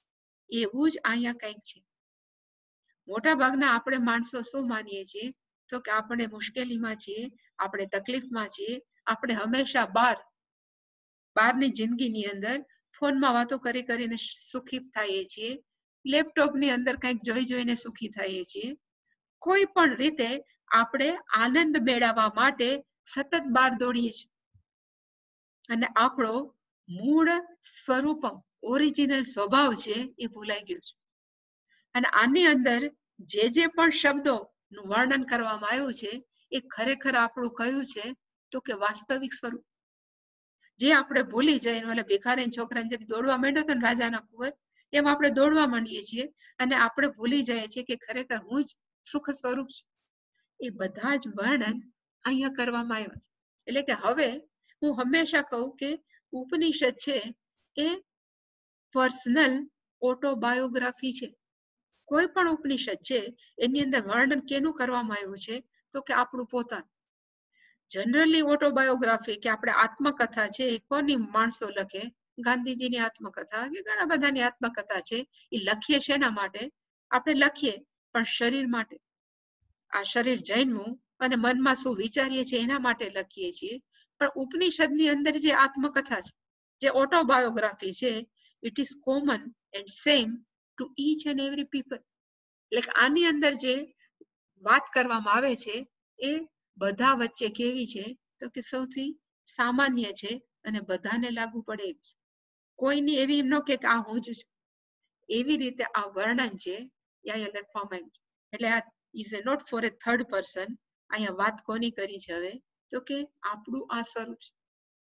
એવું જ અહીંયા કંઈક છે. મોટા ભાગના આપણે માણસો શું માનીએ છીએ તો કે આપણે મુશ્કેલીમાં છીએ, આપણે તકલીફમાં છીએ, આપણે હંમેશા બહાર બહારની જિંદગીની અંદર ફોનમાં વાતો કરી કરીને સુખી થઈએ છીએ, લેપટોપની અંદર કંઈક જોઈ જોઈને સુખી થઈએ છીએ. કોઈ પણ રીતે આપણે આનંદ મેળવવા માટે સતત બહાર દોડીએ છીએ અને આપણો મૂળ સ્વરૂપ ઓરિજિનલ સ્વભાવ છે એ ભૂલાઈ ગયો છે. અને આની અંદર જે જે પણ શબ્દોનું વર્ણન કરવામાં આવ્યું છે એ ખરેખર આપણું કયું છે તો કે વાસ્તવિક સ્વરૂપ, જે આપણે ભૂલી જઈએ. એટલે ભિખારી છોકરાને જેમ દોડવા માંડ્યો હતો ને રાજાના કુંવર, એમ આપણે દોડવા માંડીએ છીએ અને આપણે ભૂલી જઈએ છીએ કે ખરેખર હું જ સુખ સ્વરૂપ છું. એ બધા જ વર્ણન અહીંયા કરવામાં આવ્યા છે. એટલે કે હવે હું હંમેશા કહું કે ઉપનિષદ છે એ પર્સનલ ઓટોબાયોગ્રાફી છે. કોઈ પણ ઉપનિષદ છે એની અંદર વર્ણન કેનું કરવામાં આવ્યું છે તો કે આપણું પોતાનું. જનરલી ઓટોબાયોગ્રાફી કે આપણે આત્મકથા છે એ કોની માણસો લખે? ગાંધીજીની આત્મકથા કે ઘણા બધાની આત્મકથા છે. એ લખીએ શેના માટે? આપણે લખીએ પણ શરીર માટે, આ શરીર જન્મવું અને મનમાં શું વિચારીએ છીએ એના માટે લખીએ છીએ. પણ ઉપનિષદની અંદર જે આત્મકથા છે, જે ઓટોબાયોગ્રાફી છે, it is common and same to each and every people. એટલે આની અંદર જે વાત કરવામાં આવે છે એ બધા વચ્ચે કેવી છે તો કે સૌથી સામાન્ય છે અને બધાને લાગુ પડે છે. કોઈની એવી ન કે આ હું જ છું. એવી રીતે આ વર્ણન છે એ અહીંયા લખવામાં આવ્યું છે. એટલે આ is a not for a third person. અહીંયા વાત કોની કરી છે હવે તો કે આપણું આ સ્વરૂપ છે.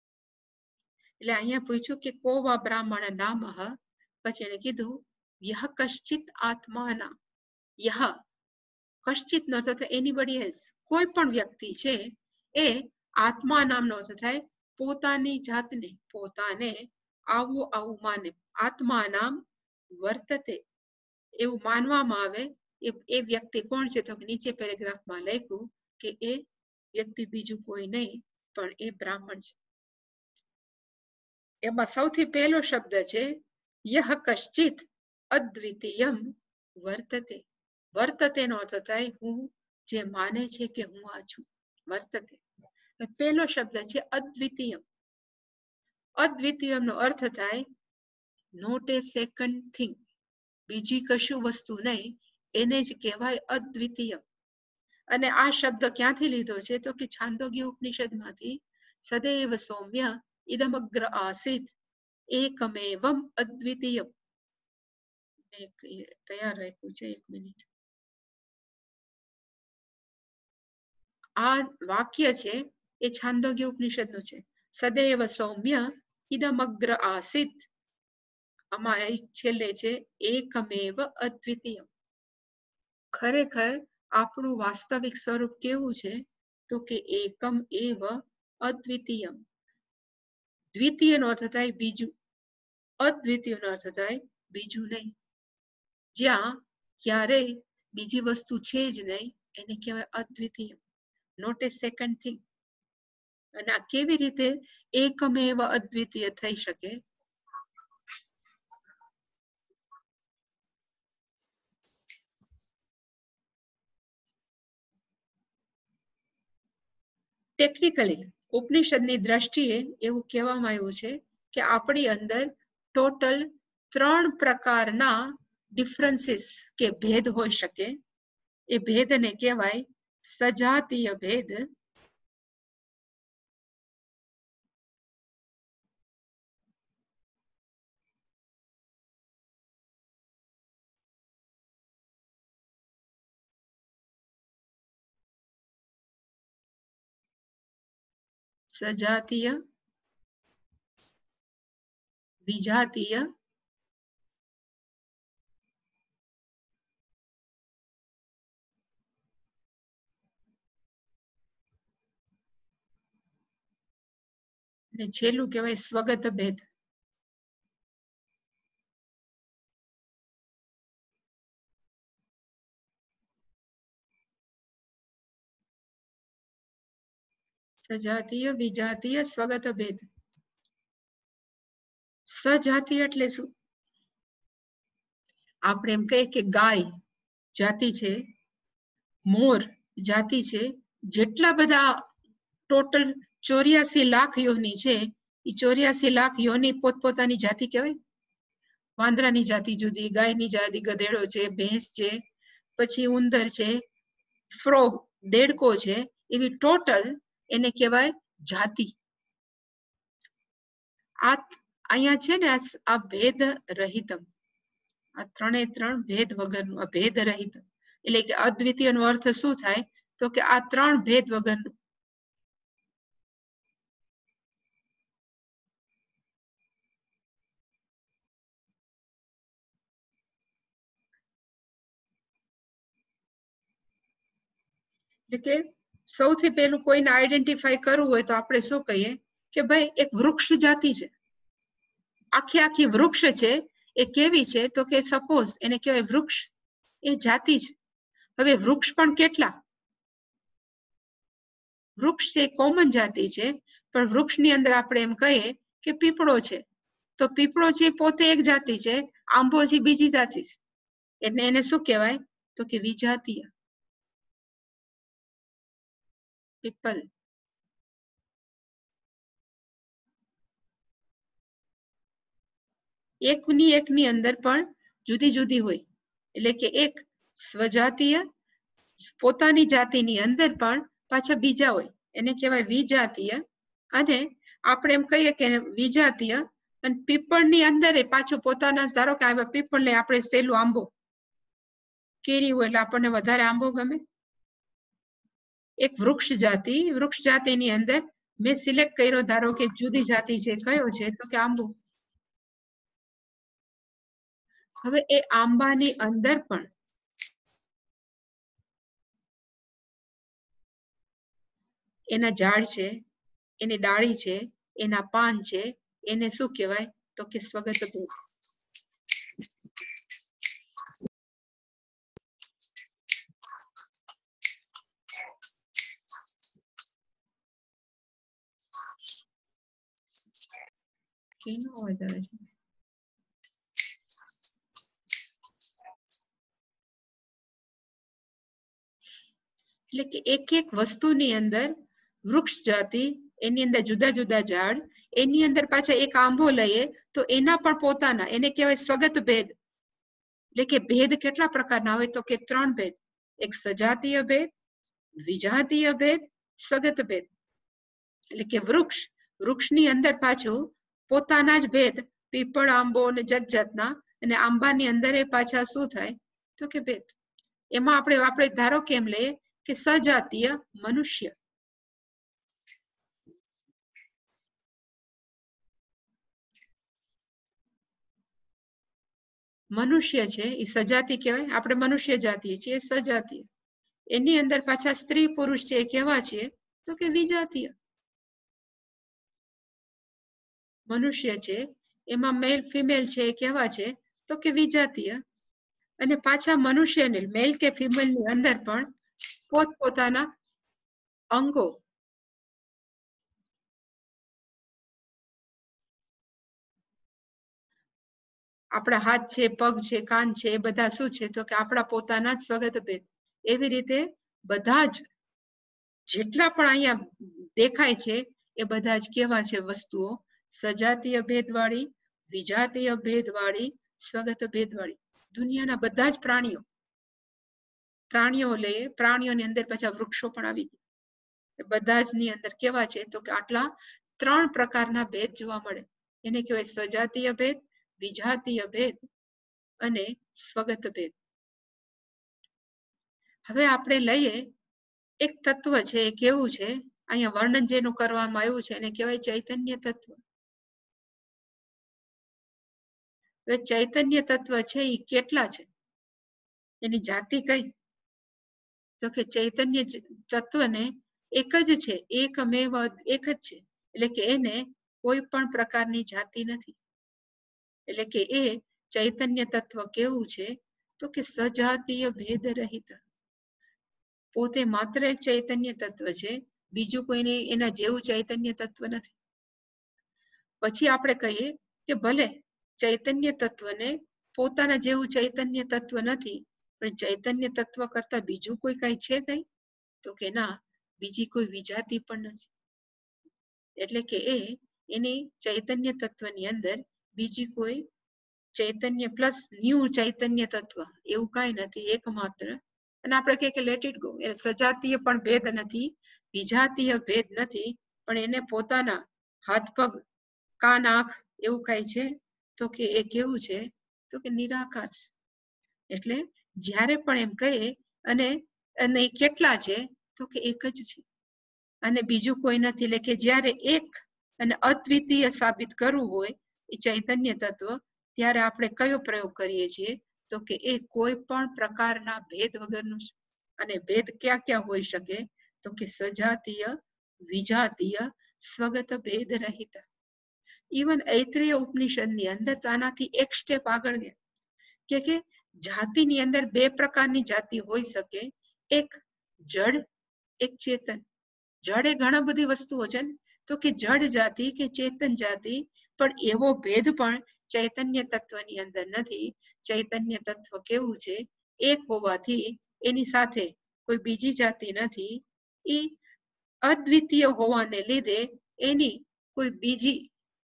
એટલે અહીંયા પૂછ્યું કે કો વા બ્રાહ્મણ નામ, પછી એને કીધું યહ કશ્ચિત આત્માના. યહ કશ્ચિત નો અર્થ થાય એનીબડી એલ્સ, કોઈ પણ વ્યક્તિ છે એ આત્મા નામનો અર્થ થાય પોતાની જાતને, પોતાને આવું આવું માને. આત્મા નામ વર્તતે, એવું માનવામાં આવે. એ એ વ્યક્તિ કોણ છે તો નીચે પેરેગ્રાફમાં લખ્યું કે એ વ્યક્તિ બીજું કોઈ નહીં પણ એ બ્રાહ્મણ છે. એમાં સૌથી પહેલો શબ્દ છે યહ કશ્ચિત અદ્વિતીયમ વર્તતે. વર્તતે નો અર્થ થાય હું જે માને છે કે હું આ છું, વર્તતે. પહેલો શબ્દ છે અદ્વિતીયમ. અદ્વિતીયમ નો અર્થ થાય નોટ એ સેકન્ડ થિંગ, બીજી કશું વસ્તુ નહીં, એને જ કહેવાય અદ્વિતીય. અને આ શબ્દ ક્યાંથી લીધો છે તો કે છાંદોગ્ય ઉપનિષદમાંથી. સદૈવ સૌમ્ય ઇદમગ્ર આસિત એકમેવમ અદ્વિતીયમ. તૈયાર રાખ્યું છે, એક મિનિટ. આ વાક્ય છે એ છાંદોગ્ય ઉપનિષદનું છે. સદૈવ સૌમ્ય ઇદમગ્ર આસિત. આમાં એક છેલ્લે છે એકમેવ અદ્વિતીય. ખરેખર આપણું વાસ્તવિક સ્વરૂપ કેવું છે તો કે એકમ એવ અદ્વિતીય. દ્વિતીય નો અર્થ થાય બીજું, અદ્વિતીય નો અર્થ થાય બીજું નહીં. જ્યાં ક્યારેય બીજી વસ્તુ છે જ નહીં એને કહેવાય અદ્વિતીય, નોટ એ સેકન્ડ થિંગ. અને આ કેવી રીતે એકમેવ અદ્વિતીય થઈ શકે? ટેકનિકલી ઉપનિષદની દ્રષ્ટિએ એવું કહેવામાં આવ્યું છે કે આપણી અંદર ટોટલ ત્રણ પ્રકારના ડિફરન્સીસ કે ભેદ હોઈ શકે. એ ભેદને કહેવાય સજાતીય ભેદ, સજાતીય, વિજાતીય અને છેલ્લું કહેવાય સ્વગત ભેદ. સજાતીય, વિજાતીય, સ્વગત ભેદ. સ્વજાતીય એટલે શું? આપણે એમ કહીએ કે ગાય જાતિ છે, મોર જાતિ છે, જેટલા બધા ટોટલ ચોર્યાસી લાખ યોની છે, એ ચોર્યાસી લાખ યોની પોતપોતાની જાતિ કહેવાય. વાંદરાની જાતિ જુદી, ગાયની જાતિ ગધેડો છે, ભેંસ છે, પછી ઉંદર છે, ફ્રોગ દેડકો છે, એવી ટોટલ એને કહેવાય જાતિ. આ અહીંયા છે ને આ ભેદ રહિતમ, આ ત્રણે ત્રણ ભેદ વગરનું, આ ભેદ રહિત એટલે કે અદ્વિતીય નો અર્થ શું થાય તો કે આ ત્રણ ભેદ વગરનું. એટલે કે સૌથી પહેલું કોઈને આઈડેન્ટિફાઈ કરવું હોય તો આપણે શું કહીએ કે ભાઈ એક વૃક્ષ જાતિ છે, આખી આખી વૃક્ષ છે, એ કેવી છે તો કે સપોઝ એને કહેવાય વૃક્ષ, એ જાતિ છે. હવે વૃક્ષ પણ કેટલા? વૃક્ષ એ કોમન જાતિ છે, પણ વૃક્ષની અંદર આપણે એમ કહીએ કે પીપળો છે, તો પીપળો છે પોતે એક જાતિ છે, આંબો છે બીજી જાતિ છે, એટલે એને શું કહેવાય તો કે વિજાતીય પીપલ. એકની એકની અંદર પણ જુદી જુદી હોય, એટલે કે એક સ્વજાતીય પોતાની જાતિની અંદર પણ પાછા બીજા હોય, એને કહેવાય વિજાતીય. અને આપણે એમ કહીએ કે વિજાતીય, અને પીપળની અંદર પાછું પોતાના, ધારો કે આ પીપળને આપણે સહેલું આંબો કેરી હોય એટલે આપણને વધારે આંબો ગમે. એક વૃક્ષ જાતિ, વૃક્ષ જાતિની અંદર મેં સિલેક્ટ કર્યો, ધારો કે જુદી જાતિ છે, કયો છે તો કે આંબો. હવે એ આંબાની અંદર પણ એના ઝાડ છે, એની ડાળી છે, એના પાન છે, એને શું કહેવાય તો કે સ્વગત ભેદ. કેનો અવાજ આવે છે? એટલે કે એક એક વસ્તુની અંદર વૃક્ષ જાતિ, એની અંદર જુદા જુદા ઝાડ, એની અંદર પાછા એક આંબો લઈએ તો એના પણ પોતાના, એને કહેવાય સ્વગત ભેદ. એટલે કે ભેદ કેટલા પ્રકારના હોય તો કે ત્રણ ભેદ, એક સજાતીય ભેદ, વિજાતીય ભેદ, સ્વગત ભેદ. એટલે કે વૃક્ષ, વૃક્ષની અંદર પાછું પોતાના જ ભેદ, પીપળ, આંબો અને જાત જાતના, અને આંબાની અંદર એ પાછા શું થાય તો કે ભેદ. એમાં આપણે આપણે ધારો કેમ લઈએ કે સજાતીય મનુષ્ય, મનુષ્ય છે એ સજાતિ કહેવાય, આપણે મનુષ્ય જાતિ છીએ સજાતીય. એની અંદર પાછા સ્ત્રી પુરુષ છે એ કેવા છે તો કે વિજાતીય. મનુષ્ય છે એમાં મેલ ફિમેલ છે એ કેવા છે તો કે વિજાતીય. અને પાછા મનુષ્યને મેલ કે ફિમેલ ની અંદર પણ પોતપોતાના અંગો, આપણા હાથ છે, પગ છે, કાન છે, એ બધા શું છે તો કે આપણા પોતાના જ સ્વગત ભેદ. એવી રીતે બધા જ જેટલા પણ અહીંયા દેખાય છે એ બધા જ કેવા છે વસ્તુઓ, સજાતીય ભેદવાળી, વિજાતીય ભેદવાળી, સ્વગત ભેદવાળી. દુનિયાના બધા જ પ્રાણીઓ, પ્રાણીઓ લઈએ, પ્રાણીઓની અંદર પાછા વૃક્ષો પણ આવી ગયા, બધા જ ની અંદર કેવા છે તો કે આટલા ત્રણ પ્રકારના ભેદ જોવા મળે. એને કહેવાય સજાતીય ભેદ, વિજાતીય ભેદ અને સ્વગત ભેદ. હવે આપણે લઈએ એક તત્વ છે એ કેવું છે, અહીંયા વર્ણન જેનું કરવામાં આવ્યું છે એને કહેવાય ચૈતન્ય તત્વ. હવે ચૈતન્ય તત્વ છે એ કેટલા છે, એની જાતિ કઈ તો કે ચૈતન્ય તત્વને એક જ છે, એકમેવ એક જ છે, એટલે કે એને કોઈ પણ પ્રકારની જાતિ નથી. એટલે કે એ ચૈતન્ય તત્વ કેવું છે તો કે સજાતીય ભેદ રહિત, પોતે માત્ર એક ચૈતન્ય તત્વ છે, બીજું કોઈને એના જેવું ચૈતન્ય તત્વ નથી. પછી આપણે કહીએ કે ભલે ચૈતન્ય તત્વને પોતાના જેવું ચૈતન્ય તત્વ નથી, પણ ચૈતન્ય તત્વ કરતા બીજું કોઈ કઈ છે કઈ? તો કે ના, બીજી કોઈ વિજાતિ પણ નથી. એટલે કે એ એની ચૈતન્ય તત્વની અંદર બીજી કોઈ ચૈતન્ય પ્લસ ન્યૂ ચૈતન્ય તત્વ એવું કઈ નથી, એકમાત્ર. અને આપણે કહે કે લેટ ઇટ ગો, એ સજાતીય પણ ભેદ નથી, વિજાતીય ભેદ નથી, પણ એને પોતાના હાથ પગ કાન આંખ એવું કઈ છે? તો કે એ કેવું છે? તો કે નિરાકાર છે. એટલે જ્યારે પણ એમ કહીએ અને અને એ કેટલા છે? તો કે એક જ છે અને બીજું કોઈ નથી. એટલે કે જ્યારે એક અને અદ્વિતીય સાબિત કરવું હોય એ ચૈતન્ય તત્વ, ત્યારે આપણે કયો પ્રયોગ કરીએ છીએ? તો કે એ કોઈ પણ પ્રકારના ભેદ વગરનું છે. અને ભેદ ક્યાં ક્યાં હોઈ શકે? તો કે સજાતીય, વિજાતીય, સ્વગત ભેદ રહિત. ઇવન ઐત્રેય ઉપનિષદની અંદર તો આનાથી એક સ્ટેપ આગળ ગયા કે કે જાતિની અંદર બે પ્રકારની જાતિ હોઈ શકે, એક જડ, એક ચેતન. જડ એ ઘણા બધી વસ્તુઓ છે ને, તો કે જડ જાતિ કે ચેતન જાતિ, પણ એવો ભેદ પણ ચૈતન્ય તત્વની અંદર નથી. ચૈતન્ય તત્વ કેવું છે? એક હોવાથી એની સાથે કોઈ બીજી જાતિ નથી. એ અદ્વિતીય હોવાને લીધે એની કોઈ બીજી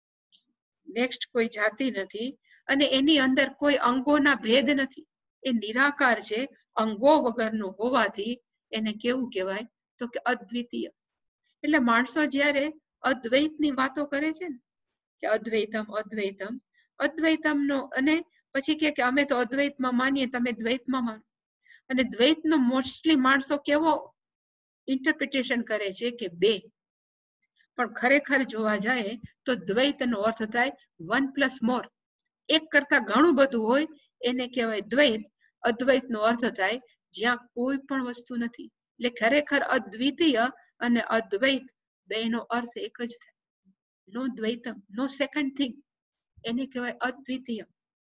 નેક્સ્ટ કોઈ જાતિ નથી અને એની અંદર કોઈ અંગોના ભેદ નથી. એ નિરાકાર છે, અંગો વગરનું હોવાથી એને કેવું કહેવાય? તો કે અદ્વિતીય. એટલે માણસો જ્યારે અદ્વૈતની વાતો કરે છે ને કે અદ્વૈતમ અદ્વૈતમ અદ્વૈતમનો, અને પછી કે અમે તો અદ્વૈતમાં માનીએ, તમે દ્વૈતમાં માનો. અને દ્વૈતનો મોસ્ટલી માણસો કેવો ઇન્ટરપ્રિટેશન કરે છે કે બે, પણ ખરેખર જોવા જાય તો દ્વૈતનો અર્થ થાય વન પ્લસ મોર, એક કરતા ઘણું બધું હોય એને કહેવાય દ્વૈત. અદ્વૈતનો અર્થ થાય જ્યાં કોઈ પણ વસ્તુ નથી. એટલે ખરેખર અદ્વિતીય અને અદ્વૈત બેનો અર્થ એક જ થાય. નો દ્વૈતમ, નો સેકન્ડ થિંગ, એને કહેવાય અદ્વિતીય.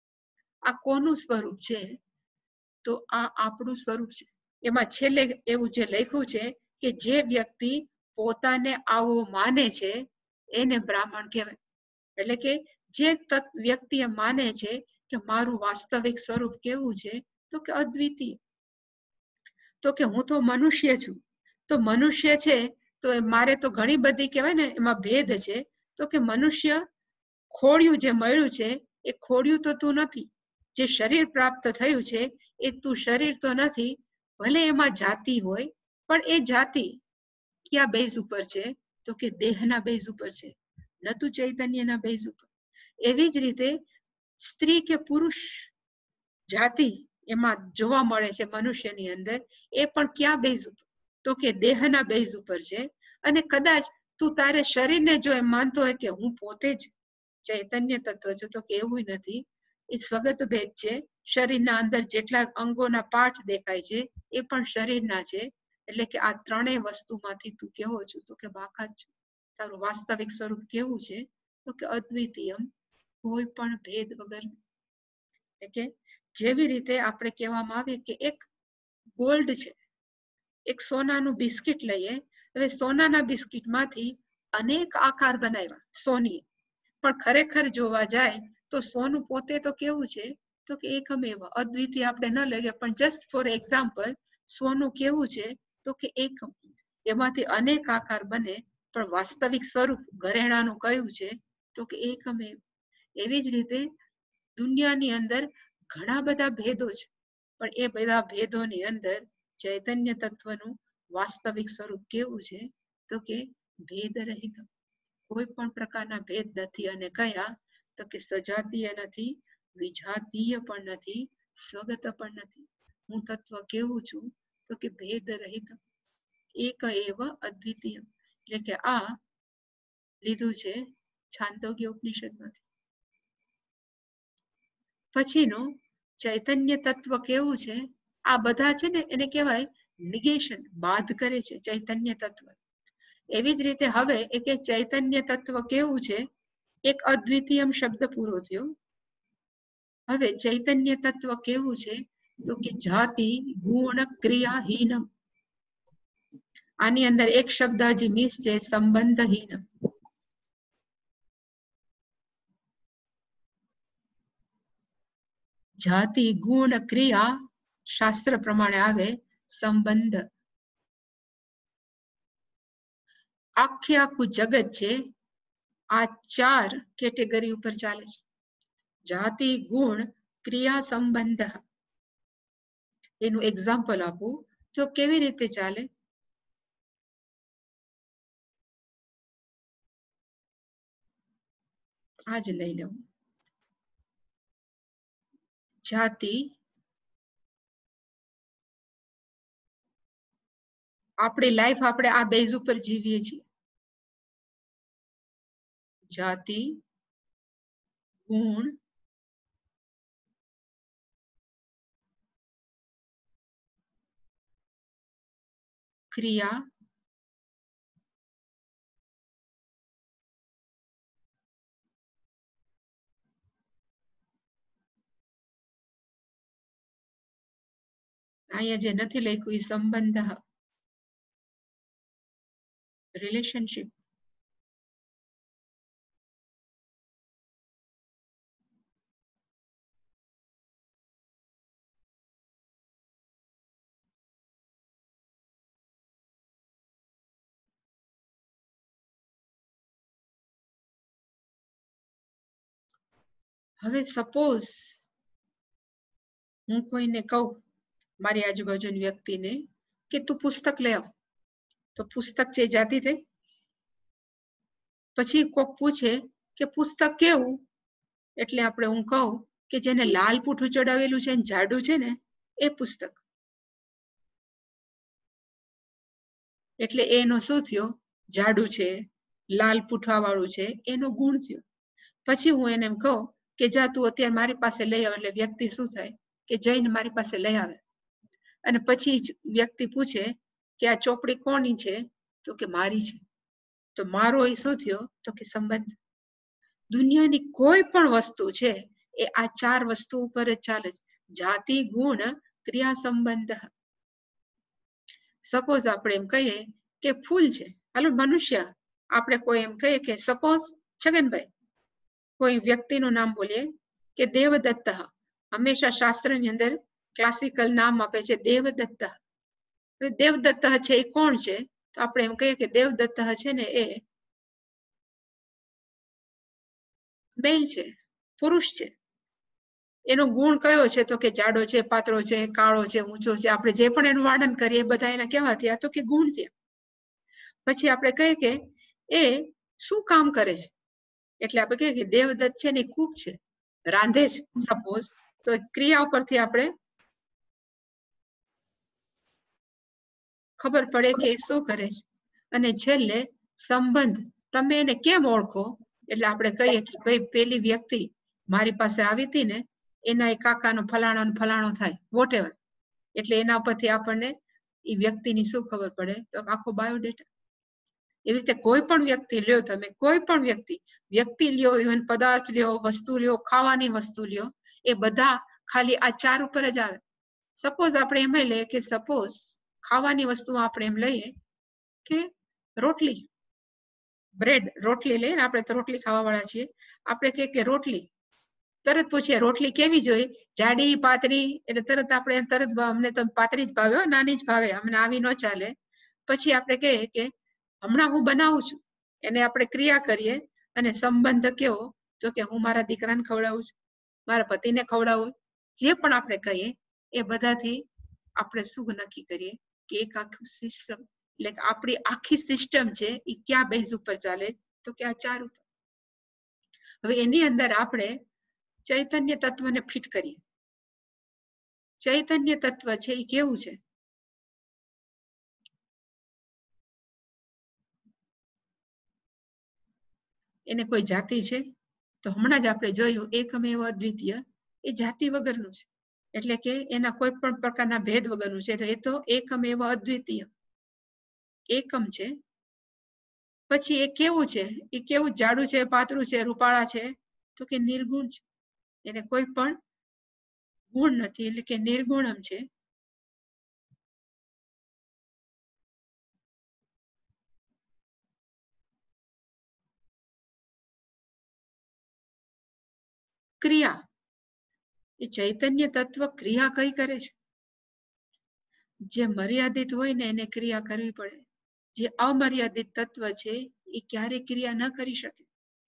આ કોનું સ્વરૂપ છે? તો આ આપણું સ્વરૂપ છે. એમાં છેલ્લે એવું જે લખ્યું છે કે જે વ્યક્તિ પોતાને આવો માને છે એને બ્રાહ્મણ કહેવાય. એટલે કે જે વ્યક્તિ માને છે કે મારું વાસ્તવિક સ્વરૂપ કેવું છે? તો કે અદ્વિતીય. તો કે હું તો મનુષ્ય છું, તો મનુષ્ય છે તો મારે તો ઘણી બધી કહેવાય ને એમાં ભેદ છે. તો કે મનુષ્ય ખોડિયું જે મળ્યું છે એ ખોડિયું તો તું નથી. જે શરીર પ્રાપ્ત થયું છે એ તું શરીર તો નથી. ભલે એમાં જાતિ હોય, પણ એ જાતિ ક્યાં બેઝ ઉપર છે? તો કે દેહના બેઝ ઉપર છે, નતું ચૈતન્યના બેઝ ઉપર. એવી જ રીતે સ્ત્રી કે પુરુષ જાતિ એમાં જોવા મળે છે મનુષ્યની અંદર, એ પણ ક્યાં બેઝ ઉપર? તો કે દેહના બેઝ ઉપર છે. અને કદાચ તું તારે શરીરને જો એમ માનતો હોય કે હું પોતે જ ચૈતન્ય તત્વ છું, તો કે એવું નથી. એ સ્વગત ભેદ છે. શરીરના અંદર જેટલા અંગોના પાર્ટ દેખાય છે એ પણ શરીરના છે. એટલે કે આ ત્રણેય વસ્તુમાંથી તું કેવો છું? તો કે બાકાત છું. તારું વાસ્તવિક સ્વરૂપ કેવું છે? તો કે અદ્વિતીય, કોઈ પણ ભેદ વગર. એટલે કે જેવી રીતે આપણે કહેવામાં આવે કે એક ગોલ્ડ છે, એક સોનાનું બિસ્કિટ લઈએ. હવે સોનાના બિસ્કિટમાંથી અનેક આકાર બનાવ્યા સોની, પણ ખરેખર જોવા જાય તો સોનું પોતે તો કેવું છે? તો કે એકમેવ અદ્વિતીય. આપણે ન લઈએ, પણ જસ્ટ ફોર એક્ઝામ્પલ સોનું કેવું છે? તો કે એકમ. એમાંથી અનેક આકાર બને, પણ વાસ્તવિક સ્વરૂપ ઘરેણાનું કયું છે? તો કે એકમેવ. એવી જ રીતે દુનિયાની અંદર ઘણા બધા ભેદો છે, પણ એ બધા ભેદોની અંદર ચૈતન્ય તત્વનું વાસ્તવિક સ્વરૂપ કેવું છે? તો કે ભેદ રહિત. કોઈ પણ પ્રકારના ભેદ નથી. અને કયા? તો કે સજાતીય નથી, વિજાતીય પણ નથી, સ્વગત પણ નથી. હું તત્વ કેવું છું? તો કે ભેદ રહિત, એક એવ અદ્વિતીય. એટલે કે આ લીધું છે છાંદોગ્ય ઉપનિષદમાંથી. પછીનું ચૈતન્ય તત્વ કેવું છે? આ બધા છે ને એને કહેવાય નિગેશન, બાદ કરે છે ચૈતન્ય તત્વ. એવી જ રીતે હવે એક ચૈતન્ય તત્વ કેવું છે? એક અદ્વિતીય શબ્દ પૂરો થયો. હવે ચૈતન્ય તત્વ કેવું છે? તો કે જાતિ ગુણ ક્રિયાહીનમ. આની અંદર એક શબ્દ હજી મિસ છે, સંબંધહીન. જાતિ ગુણ ક્રિયા શાસ્ત્ર પ્રમાણે આવે સંબંધ. આખે આખું જગત છે આ ચાર કેટેગરી ઉપર ચાલે છે. જાતિ ગુણ ક્રિયા સંબંધ. એનું એક્ઝામ્પલ આપું તો કેવી રીતે ચાલે? આજ લઈ લઉં. જાતિ આપણી લાઈફ આપણે આ બેઝ ઉપર જીવીએ છીએ. જાતિ ગુણ ક્રિયા અહીંયા જે નથી લખ્યું એ સંબંધ રિલેશનશિપ. હવે સપોઝ હું કોઈને કહું મારી આજુબાજુની વ્યક્તિને કે તું પુસ્તક લઈ આવ, તો પુસ્તક છે જાતિ થઈ. પછી કોક પૂછે કે પુસ્તક કેવું, એટલે આપણે હું કહું કે જેને લાલ પૂઠું ચડાવેલું છે ને જાડું છે ને એ પુસ્તક. એટલે એનો શું થયો? જાડું છે, લાલ પૂઠા વાળું છે, એનો ગુણ થયો. પછી હું એને એમ કહું કે જા તું અત્યારે મારી પાસે લઈ આવ, એટલે વ્યક્તિ શું થાય કે જઈને મારી પાસે લઈ આવે. અને પછી વ્યક્તિ પૂછે કે આ ચોપડી કોની છે, તો કે મારી છે. તો મારો એ શું થયો? તો કે સંબંધ. દુનિયાની કોઈ પણ વસ્તુ છે એ આ ચાર વસ્તુ ઉપર જ ચાલે છે. જાતિ ગુણ ક્રિયા સંબંધ. સપોઝ આપણે એમ કહીએ કે ફૂલ છે, હાલો મનુષ્ય આપણે કોઈ એમ કહીએ કે સપોઝ છગનભાઈ કોઈ વ્યક્તિનું નામ બોલીએ કે દેવદત્ત. હંમેશા શાસ્ત્રની અંદર ક્લાસિકલ નામ આપે છે દેવદત્ત. દેવદત્ત છે એ કોણ છે? તો આપણે એમ કહીએ કે દેવદત્ત છે ને એ મેલ છે, પુરુષ છે. એનો ગુણ કયો છે? તો કે જાડો છે, પાતળો છે, કાળો છે, ઊંચો છે. આપણે જે પણ એનું વર્ણન કરીએ એ બધા એના કેવા થયા? તો કે ગુણ છે. પછી આપણે કહીએ કે એ શું કામ કરે છે, એટલે આપણે કહીએ કે દેવદત્ત છે ને કુક છે, રાંધે છે સપોઝ. તો ક્રિયા ઉપરથી આપણે ખબર પડે કે શું કરે છે. અને છેલ્લે સંબંધ, તમે એને કેમ ઓળખો? એટલે આપણે કહીએ કે ભાઈ પેલી વ્યક્તિ મારી પાસે આવી હતી ને એના એ કાકાનો ફલાણાનો ફલાણો થાય, વોટ એવર. એટલે એના પરથી આપણને એ વ્યક્તિની શું ખબર પડે? તો આખો બાયોડેટા. એવી રીતે કોઈ પણ વ્યક્તિ લ્યો, તમે કોઈ પણ વ્યક્તિ વ્યક્તિ લ્યો, ઇવન પદાર્થ લ્યો, વસ્તુ લ્યો, ખાવાની વસ્તુ લ્યો, એ બધા ખાલી આ ચાર ઉપર જ આવે. સપોઝ આપણે એમ લઈએ કે સપોઝ ખાવાની વસ્તુ આપણે એમ લઈએ કે રોટલી, બ્રેડ, રોટલી લઈએ ને આપણે તો રોટલી ખાવા વાળા છીએ. આપણે કહીએ કે રોટલી, તરત પૂછીએ રોટલી કેવી જોઈએ? જાડી પાતળી? એટલે તરત આપણે તરત અમને તો પાતળી જ ભાવે, નાની જ ભાવે, અમને આવી ન ચાલે. પછી આપણે કહીએ કે હમણાં હું બનાવું છું, એને આપણે ક્રિયા કરીએ. અને સંબંધ કેવો? તો કે હું મારા દીકરાને ખવડાવું છું, મારા પતિને ખવડાવું. જે પણ આપણે કહીએ એ બધાથી આપણે શું નક્કી કરીએ કે એક આખું સિસ્ટમ, એટલે આપણી આખી સિસ્ટમ છે એ ક્યાં બેઝ ઉપર ચાલે? તો કે આ ચાર ઉપર. હવે એની અંદર આપણે ચૈતન્ય તત્વને ફિટ કરીએ. ચૈતન્ય તત્વ છે એ કેવું છે? એને કોઈ જાતિ છે? તો હમણાં જ આપણે જોયું એકમેવ અદ્વિતીય, એ જાતિ વગરનું છે. એટલે કે એના કોઈ પણ પ્રકારના ભેદ વગરનું છે. એ તો એકમેવ અદ્વિતીય, એકમ છે. પછી એ કેવું છે? એ કેવું જાડું છે, પાતળું છે, રૂપાળા છે? તો કે નિર્ગુણ છે. એને કોઈ પણ ગુણ નથી, એટલે કે નિર્ગુણમ છે. ક્રિયા એ ચૈતન્ય તત્વ ક્રિયા કઈ કરે છે? જે મર્યાદિત હોય ને એને ક્રિયા કરવી પડે. જે અમર્યાદિત તત્વ છે એ ક્યારે ક્રિયા ન કરી શકે.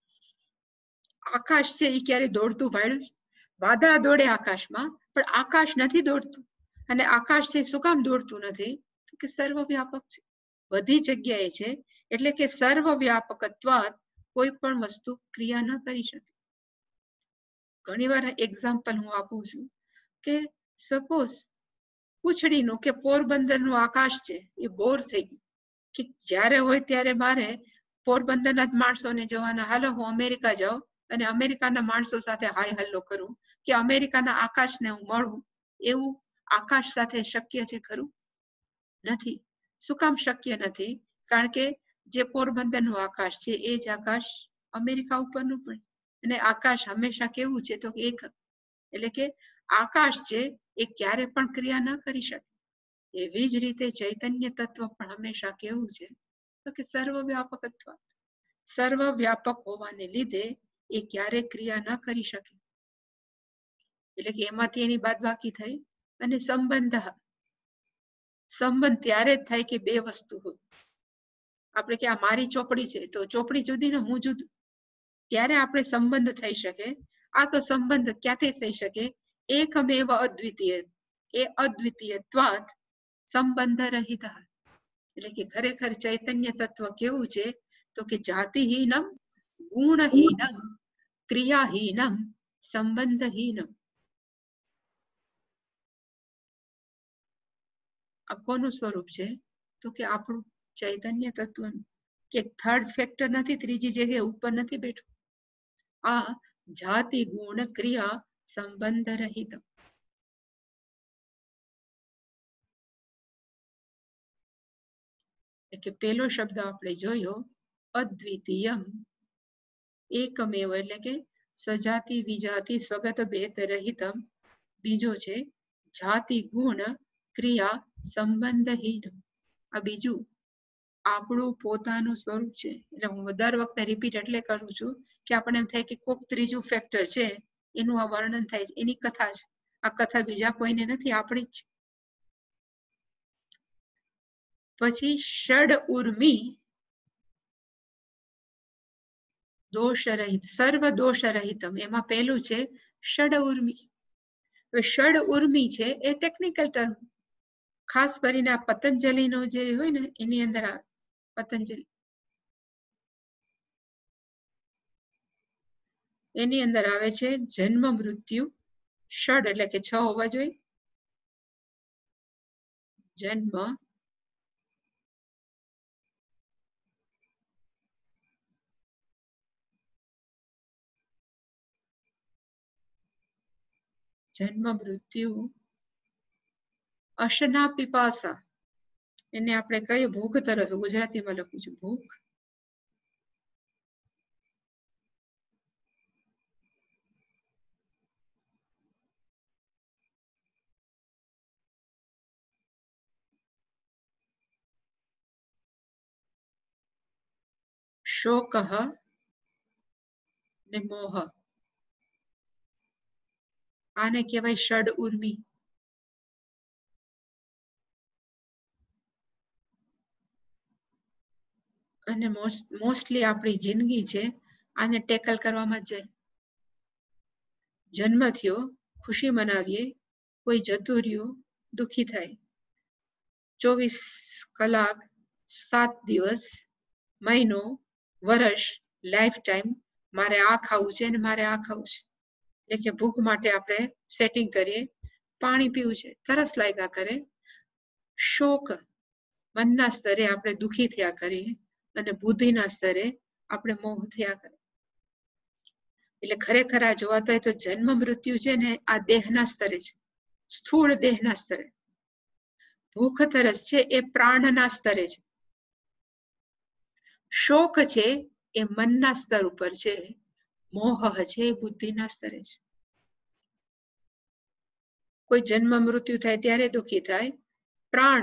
આકાશ છે એ ક્યારે દોડતું ભાડ્યું? વાદળા દોડે આકાશમાં, પણ આકાશ નથી દોડતું. અને આકાશ છે શું કામ દોડતું નથી? તો કે સર્વવ્યાપક છે, બધી જગ્યાએ છે, એટલે કે સર્વવ્યાપકત્વાત કોઈ પણ વસ્તુ ક્રિયા ન કરી શકે. ઘણી વાર એક્ઝામ્પલ હું આપું છું કે સપોઝ પૂછડીનું કે પોરબંદરનું આકાશ છે એ બોર થઈ ગયું કે જ્યારે હોય ત્યારે મારે પોરબંદરના જ માણસોને જવાના, હાલો હું અમેરિકા જાઉં અને અમેરિકાના માણસો સાથે હાય હલ્લો કરું કે અમેરિકાના આકાશને હું મળું, એવું આકાશ સાથે શક્ય છે ખરું? નથી. શું કામ શક્ય નથી? કારણ કે જે પોરબંદરનું આકાશ છે એ જ આકાશ અમેરિકા ઉપરનું પણ, અને આકાશ હંમેશા કેવું છે તો એક, એટલે કે આકાશ છે એ ક્યારે પણ ક્રિયા ન કરી શકે. એવી જ રીતે ચૈતન્ય તત્વ પણ હંમેશા કેવું છે તો કે સર્વવ્યાપકત્વ, સર્વવ્યાપક હોવાને લીધે એ ક્યારે ક્રિયા ન કરી શકે. એટલે કે એમાંથી એની બાદબાકી થઈ અને સંબંધ, સંબંધ ત્યારે જ થાય કે બે વસ્તુ હોય. આપણે કે આ મારી ચોપડી છે તો ચોપડી જુદી ને હું જુદું, ત્યારે આપણે સંબંધ થઈ શકે. આ તો સંબંધ ક્યાંથી થઈ શકે? એકમેવ અદ્વિતીય, એ અદ્વિતીયત્વાત સંબંધ રહિત. એટલે કે ખરેખર ચૈતન્ય તત્વ કેવું છે તો કે જાતિહીનમ, ગુણહીનમ, ક્રિયાહીનમ, સંબંધહીનમ. આ કોનું સ્વરૂપ છે તો કે આપણું ચૈતન્ય તત્વનું, કે થર્ડ ફેક્ટર નથી, ત્રીજી જગ્યાએ ઉપર નથી બેઠું. આ જાતિ ગુણ ક્રિયા સંબંધ રહિત. કે પેલો શબ્દ આપણે જોયો અદ્વિતીયમ, એકમેવ, એટલે કે સજાતિ વિજાતિ સ્વગત ભેદ રહિતમ. બીજો છે જાતિ ગુણ ક્રિયા સંબંધહીન. આ બીજું આપણું પોતાનું સ્વરૂપ છે. એટલે હું દર વખતે રિપીટ એટલે કરું છું કે આપણને એમ થાય કે કોક ત્રીજું ફેક્ટર છે એનું આ વર્ણન થાય છે, એની કથા છે. આ કથા બીજા કોઈને નથી, આપણી જ. પછી ષડ ઉર્મી દોષ રહિત, સર્વ દોષ રહિતમ. એમાં પહેલું છે ષડ ઉર્મી. ષડ ઉર્મી છે એ ટેકનિકલ ટર્મ, ખાસ કરીને આ પતંજલિનો જે હોય ને એની અંદર આવે. પતંજલિ એની અંદર આવે છે જન્મ મૃત્યુ ષડ, એટલે કે છ હોવા જોઈએ. જન્મ, જન્મ મૃત્યુ, અશના પીપાસા, એને આપણે કહીએ ભૂખ તરસ, ગુજરાતીમાં લખું છું ભૂખ. શોક ને મોહ, આને કહેવાય ષડ ઉર્મી. અને મોસ્ટલી આપણી જિંદગી છે આને ટેકલ કરવામાં જ જાય. જન્મ થયો, ખુશી મનાવીએ, કોઈ જતું રહ્યું, દુઃખી થાય. ચોવીસ કલાક, સાત દિવસ, મહિનો, વર્ષ, લાઈફ ટાઈમ મારે આ ખાવું છે ને મારે આ ખાવું છે. એટલે કે ભૂખ માટે આપણે સેટિંગ કરીએ, પાણી પીવું છે, તરસ લાગ્યા કરે. શોક, મનના સ્તરે આપણે દુઃખી થયા કરીએ, અને બુદ્ધિના સ્તરે આપણે મોહ થયા કરીએ. એટલે ખરેખર આ જોવાતા હોય તો જન્મ મૃત્યુ છે ને આ દેહના સ્તરે છે, સ્થૂળ દેહના સ્તરે. ભૂખ તરસ છે એ પ્રાણના સ્તરે છે. શોક છે એ મનના સ્તર ઉપર છે, મોહ છે એ બુદ્ધિના સ્તરે છે. કોઈ જન્મ મૃત્યુ થાય ત્યારે દુઃખી થાય. પ્રાણ,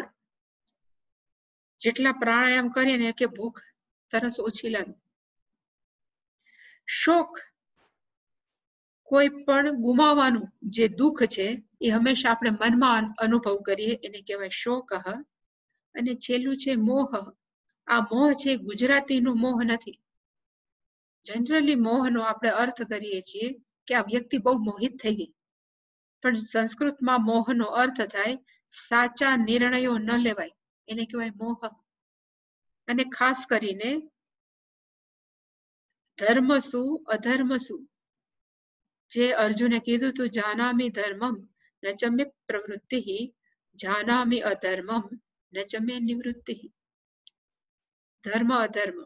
જેટલા પ્રાણાયામ કરીએ ને કે ભૂખ તરસ ઓછી લાગે. શોક, કોઈ પણ ગુમાવવાનું જે દુઃખ છે એ હંમેશા આપણે મનમાં અનુભવ કરીએ એને કહેવાય શોક. અને છેલ્લું છે મોહ. આ મોહ છે ગુજરાતીનો મોહ નથી. જનરલી મોહનો આપણે અર્થ કરીએ છીએ કે આ વ્યક્તિ બહુ મોહિત થઈ ગઈ, પણ સંસ્કૃતમાં મોહનો અર્થ થાય સાચા નિર્ણયો ન લેવાય, એને કહેવાય મોહ. અને ખાસ કરીને ધર્મ શું અધર્મ શું, જે અર્જુને કીધું તું જાનામિ ધર્મમ ન ચ મે પ્રવૃત્તિ જાનામિ અધર્મમ ન ચ મે નિવૃત્તિ. ધર્મ અધર્મ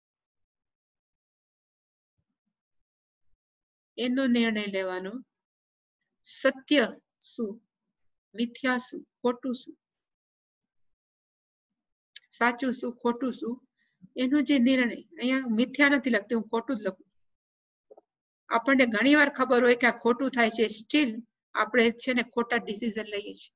એનો નિર્ણય લેવાનો. સત્ય શું મિથ્યા શું ખોટું શું, સાચું શું ખોટું શું, એનો જે નિર્ણય. અહીંયા મિથ્યા નથી લખતી, હું ખોટું જ લખું. આપણને ઘણી વાર ખબર હોય કે આ ખોટું થાય છે, સ્ટીલ આપણે છે ને ખોટા ડિસિઝન લઈએ છીએ.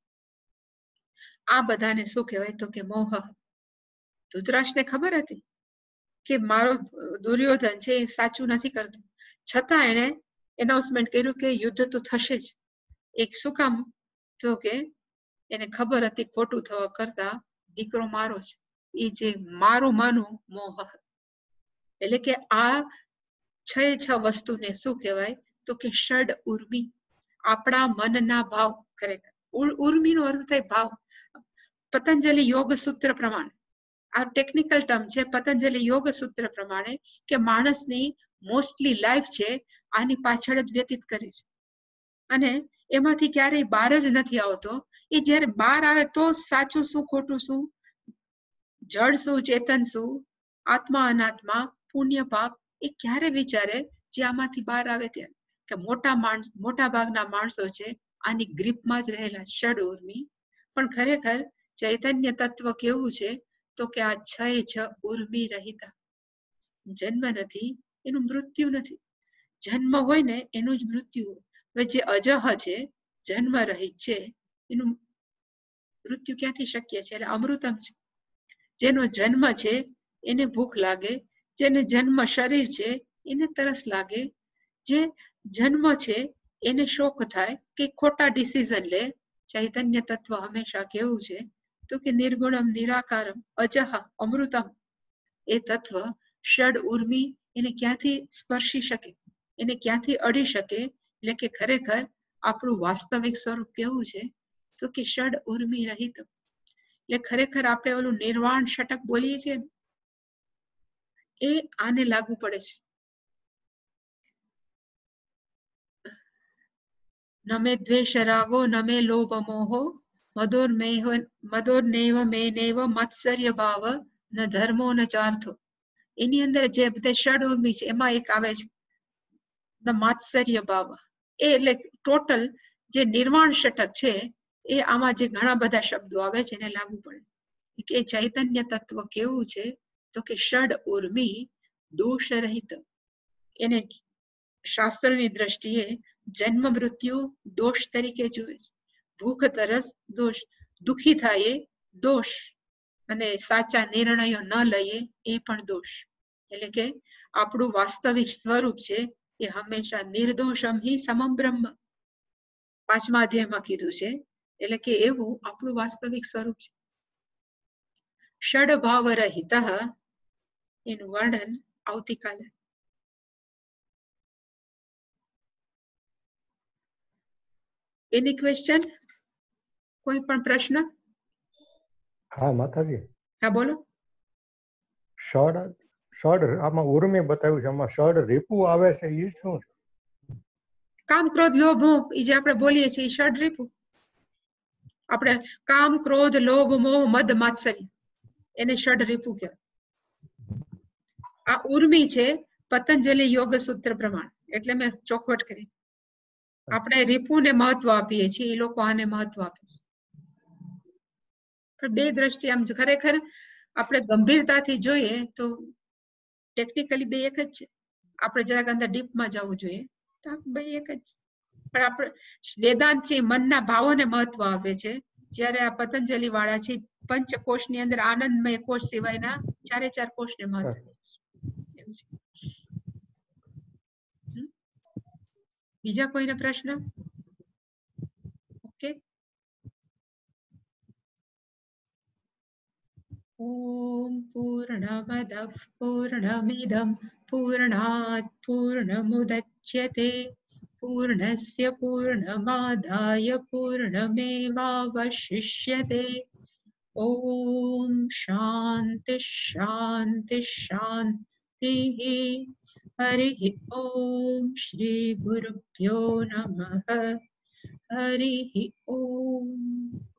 આ બધાને શું કહેવાય તો કે મોહ. ધૃતરાષ્ટ્રને ખબર હતી કે મારો દુર્યોધન છે એ સાચું નથી કરતું, છતાં એને એનાઉન્સમેન્ટ કર્યું કે યુદ્ધ તો થશે જ. એક શું કામ તો કે એને ખબર હતી ખોટું થવા કરતા દીકરો મારો છે, એ જે મારું માનું મોહ. એટલે કે આ છ છ વસ્તુને શું કહેવાય તો કે ષડ ઉર્મી, આપણા મનના ભાવ. ખરેખર ઉર્મીનો અર્થ થાય ભાવ. પતંજલિ યોગ સૂત્ર પ્રમાણે, આ ટેકનિકલ ટર્મ છે, પતંજલિ યોગ સૂત્ર પ્રમાણે કે માણસની મોસ્ટલી લાઈફ છે આની પાછળ જ વ્યતીત કરે છે, અને એમાંથી ક્યારેય બહાર જ નથી આવતો. એ જયારે બહાર આવે તો સાચું શું ખોટું શું, જળ શું ચેતન શું, આત્મા અનાત્મા પુણ્ય પાપ, એ ક્યારે વિચારે જે આમાંથી બહાર આવે ત્યારે. કે મોટા માણસ મોટા ભાગના માણસો છે આની ગ્રીપમાં જ રહેલા ષડ ઉર્મી. પણ ખરેખર ચૈતન્ય તત્વ કેવું છે તો કે આ છ છ ઉર્મી રહિતા. જન્મ નથી એનું મૃત્યુ નથી. જન્મ હોય ને એનું જ મૃત્યુ હોય. જે અજહ છે જન્મ રહિત છે એનું મૃત્યુ ક્યાંથી શક્ય છે? એટલે અમૃતમ છે. જેનો જન્મ છે એને ભૂખ લાગે, જેને જન્મ શરીર છે એને તરસ લાગે, જે જન્મ છે એને શોક થાય કે ખોટા ડિસિઝન લે. ચૈતન્ય તત્વ હંમેશા કેવું છે તો કે નિર્ગુણમ નિરાકારમ અજહ અમૃતમ. એ તત્વ ષડ ઉર્મી એને ક્યાંથી સ્પર્શી શકે, એને ક્યાંથી અડી શકે? એટલે કે ખરેખર આપણું વાસ્તવિક સ્વરૂપ કેવું છે તો કે ષડ ઉર્મી રહિત. એટલે ખરેખર આપણે ઓલું નિર્વાણ ષટક બોલીએ છીએ એ આને લાગુ પડે છે. ન મે દ્વેષ રાગો ન મે લોભ મોહો મદોર મેહ મદોર નેવ મે નેવ મત્સર્ય ભાવ ન ધર્મો ન ચાર્થો. એની અંદર જે બધા ષડ ઉર્મી છે એમાં એક આવે છે ધ માત્સર્ય ભાવ. એ એટલે ટોટલ જે નિર્વાણ ષટક છે એ આમાં જે ઘણા બધા શબ્દો આવે છે એને લાગુ પડે. કે ચૈતન્ય તત્વ કેવું છે તો કે ષડ ઉર્મી દોષ રહિત. એને શાસ્ત્રની દ્રષ્ટિએ જન્મ મૃત્યુ દોષ તરીકે જુએ છે. ભૂખ તરસ દોષ, દુખી થાય દોષ, અને સાચા નિર્ણયો ન લઈએ એ પણ દોષ. એટલે કે આપણું વાસ્તવિક સ્વરૂપ છે એ હંમેશા નિર્દોષમ હિ સમમ બ્રહ્મ. પાંચમા અધ્યાયમાં કીધું છે. એટલે કે એવું આપણું વાસ્તવિક સ્વરૂપ છે. ષડ ભાવ રહિત એનું વર્ણન આવતીકાલે. Any question? કોઈ પણ પ્રશ્ન? હા માતાજી. હા બોલો. ષડ ષડ આમાં ઉર્મી બતાવ્યું છે, આમાં ષડ રીપુ આવે છે એ શું છે? કામ ક્રોધ લોભ મોહ, એ જે આપણે બોલીએ છીએ ષડ રીપુ. આપણે કામ ક્રોધ લોભ મોહ મદ માત્સર્ય એને ષડ રીપુ કહેવાય. આ ઉર્મી છે પતંજલિ યોગ સૂત્ર પ્રમાણે, એટલે મેં ચોખવટ કરી. આપણે રીપુને મહત્વ આપીએ છીએ, એ લોકો આને મહત્વ આપે છે. પણ બે દ્રષ્ટિ આમ ખરેખર આપણે ગંભીરતાથી જોઈએ તો ટેકનિકલી બે એક જ છે. આપણે જરાક અંદર ડીપમાં જવું જોઈએ તો બે એક જ. પણ આપણે વેદાંત છે મનના ભાવોને મહત્વ આપે છે, જ્યારે આ પતંજલિ વાળા છે પંચકોશની અંદર આનંદમય કોષ સિવાયના ચારે ચાર કોષને મહત્વ. बीजा कोई प्रश्न? ओके। ओम पूर्णमदः पूर्णमिदं पूर्णात् पूर्णमुदच्यते पूर्णस्य पूर्णमादाय पूर्णमेवावशिष्यते। ओम शांति शांति शांतिः। हरिः ओम श्री गुरुभ्यो नमः। हरिः ओम।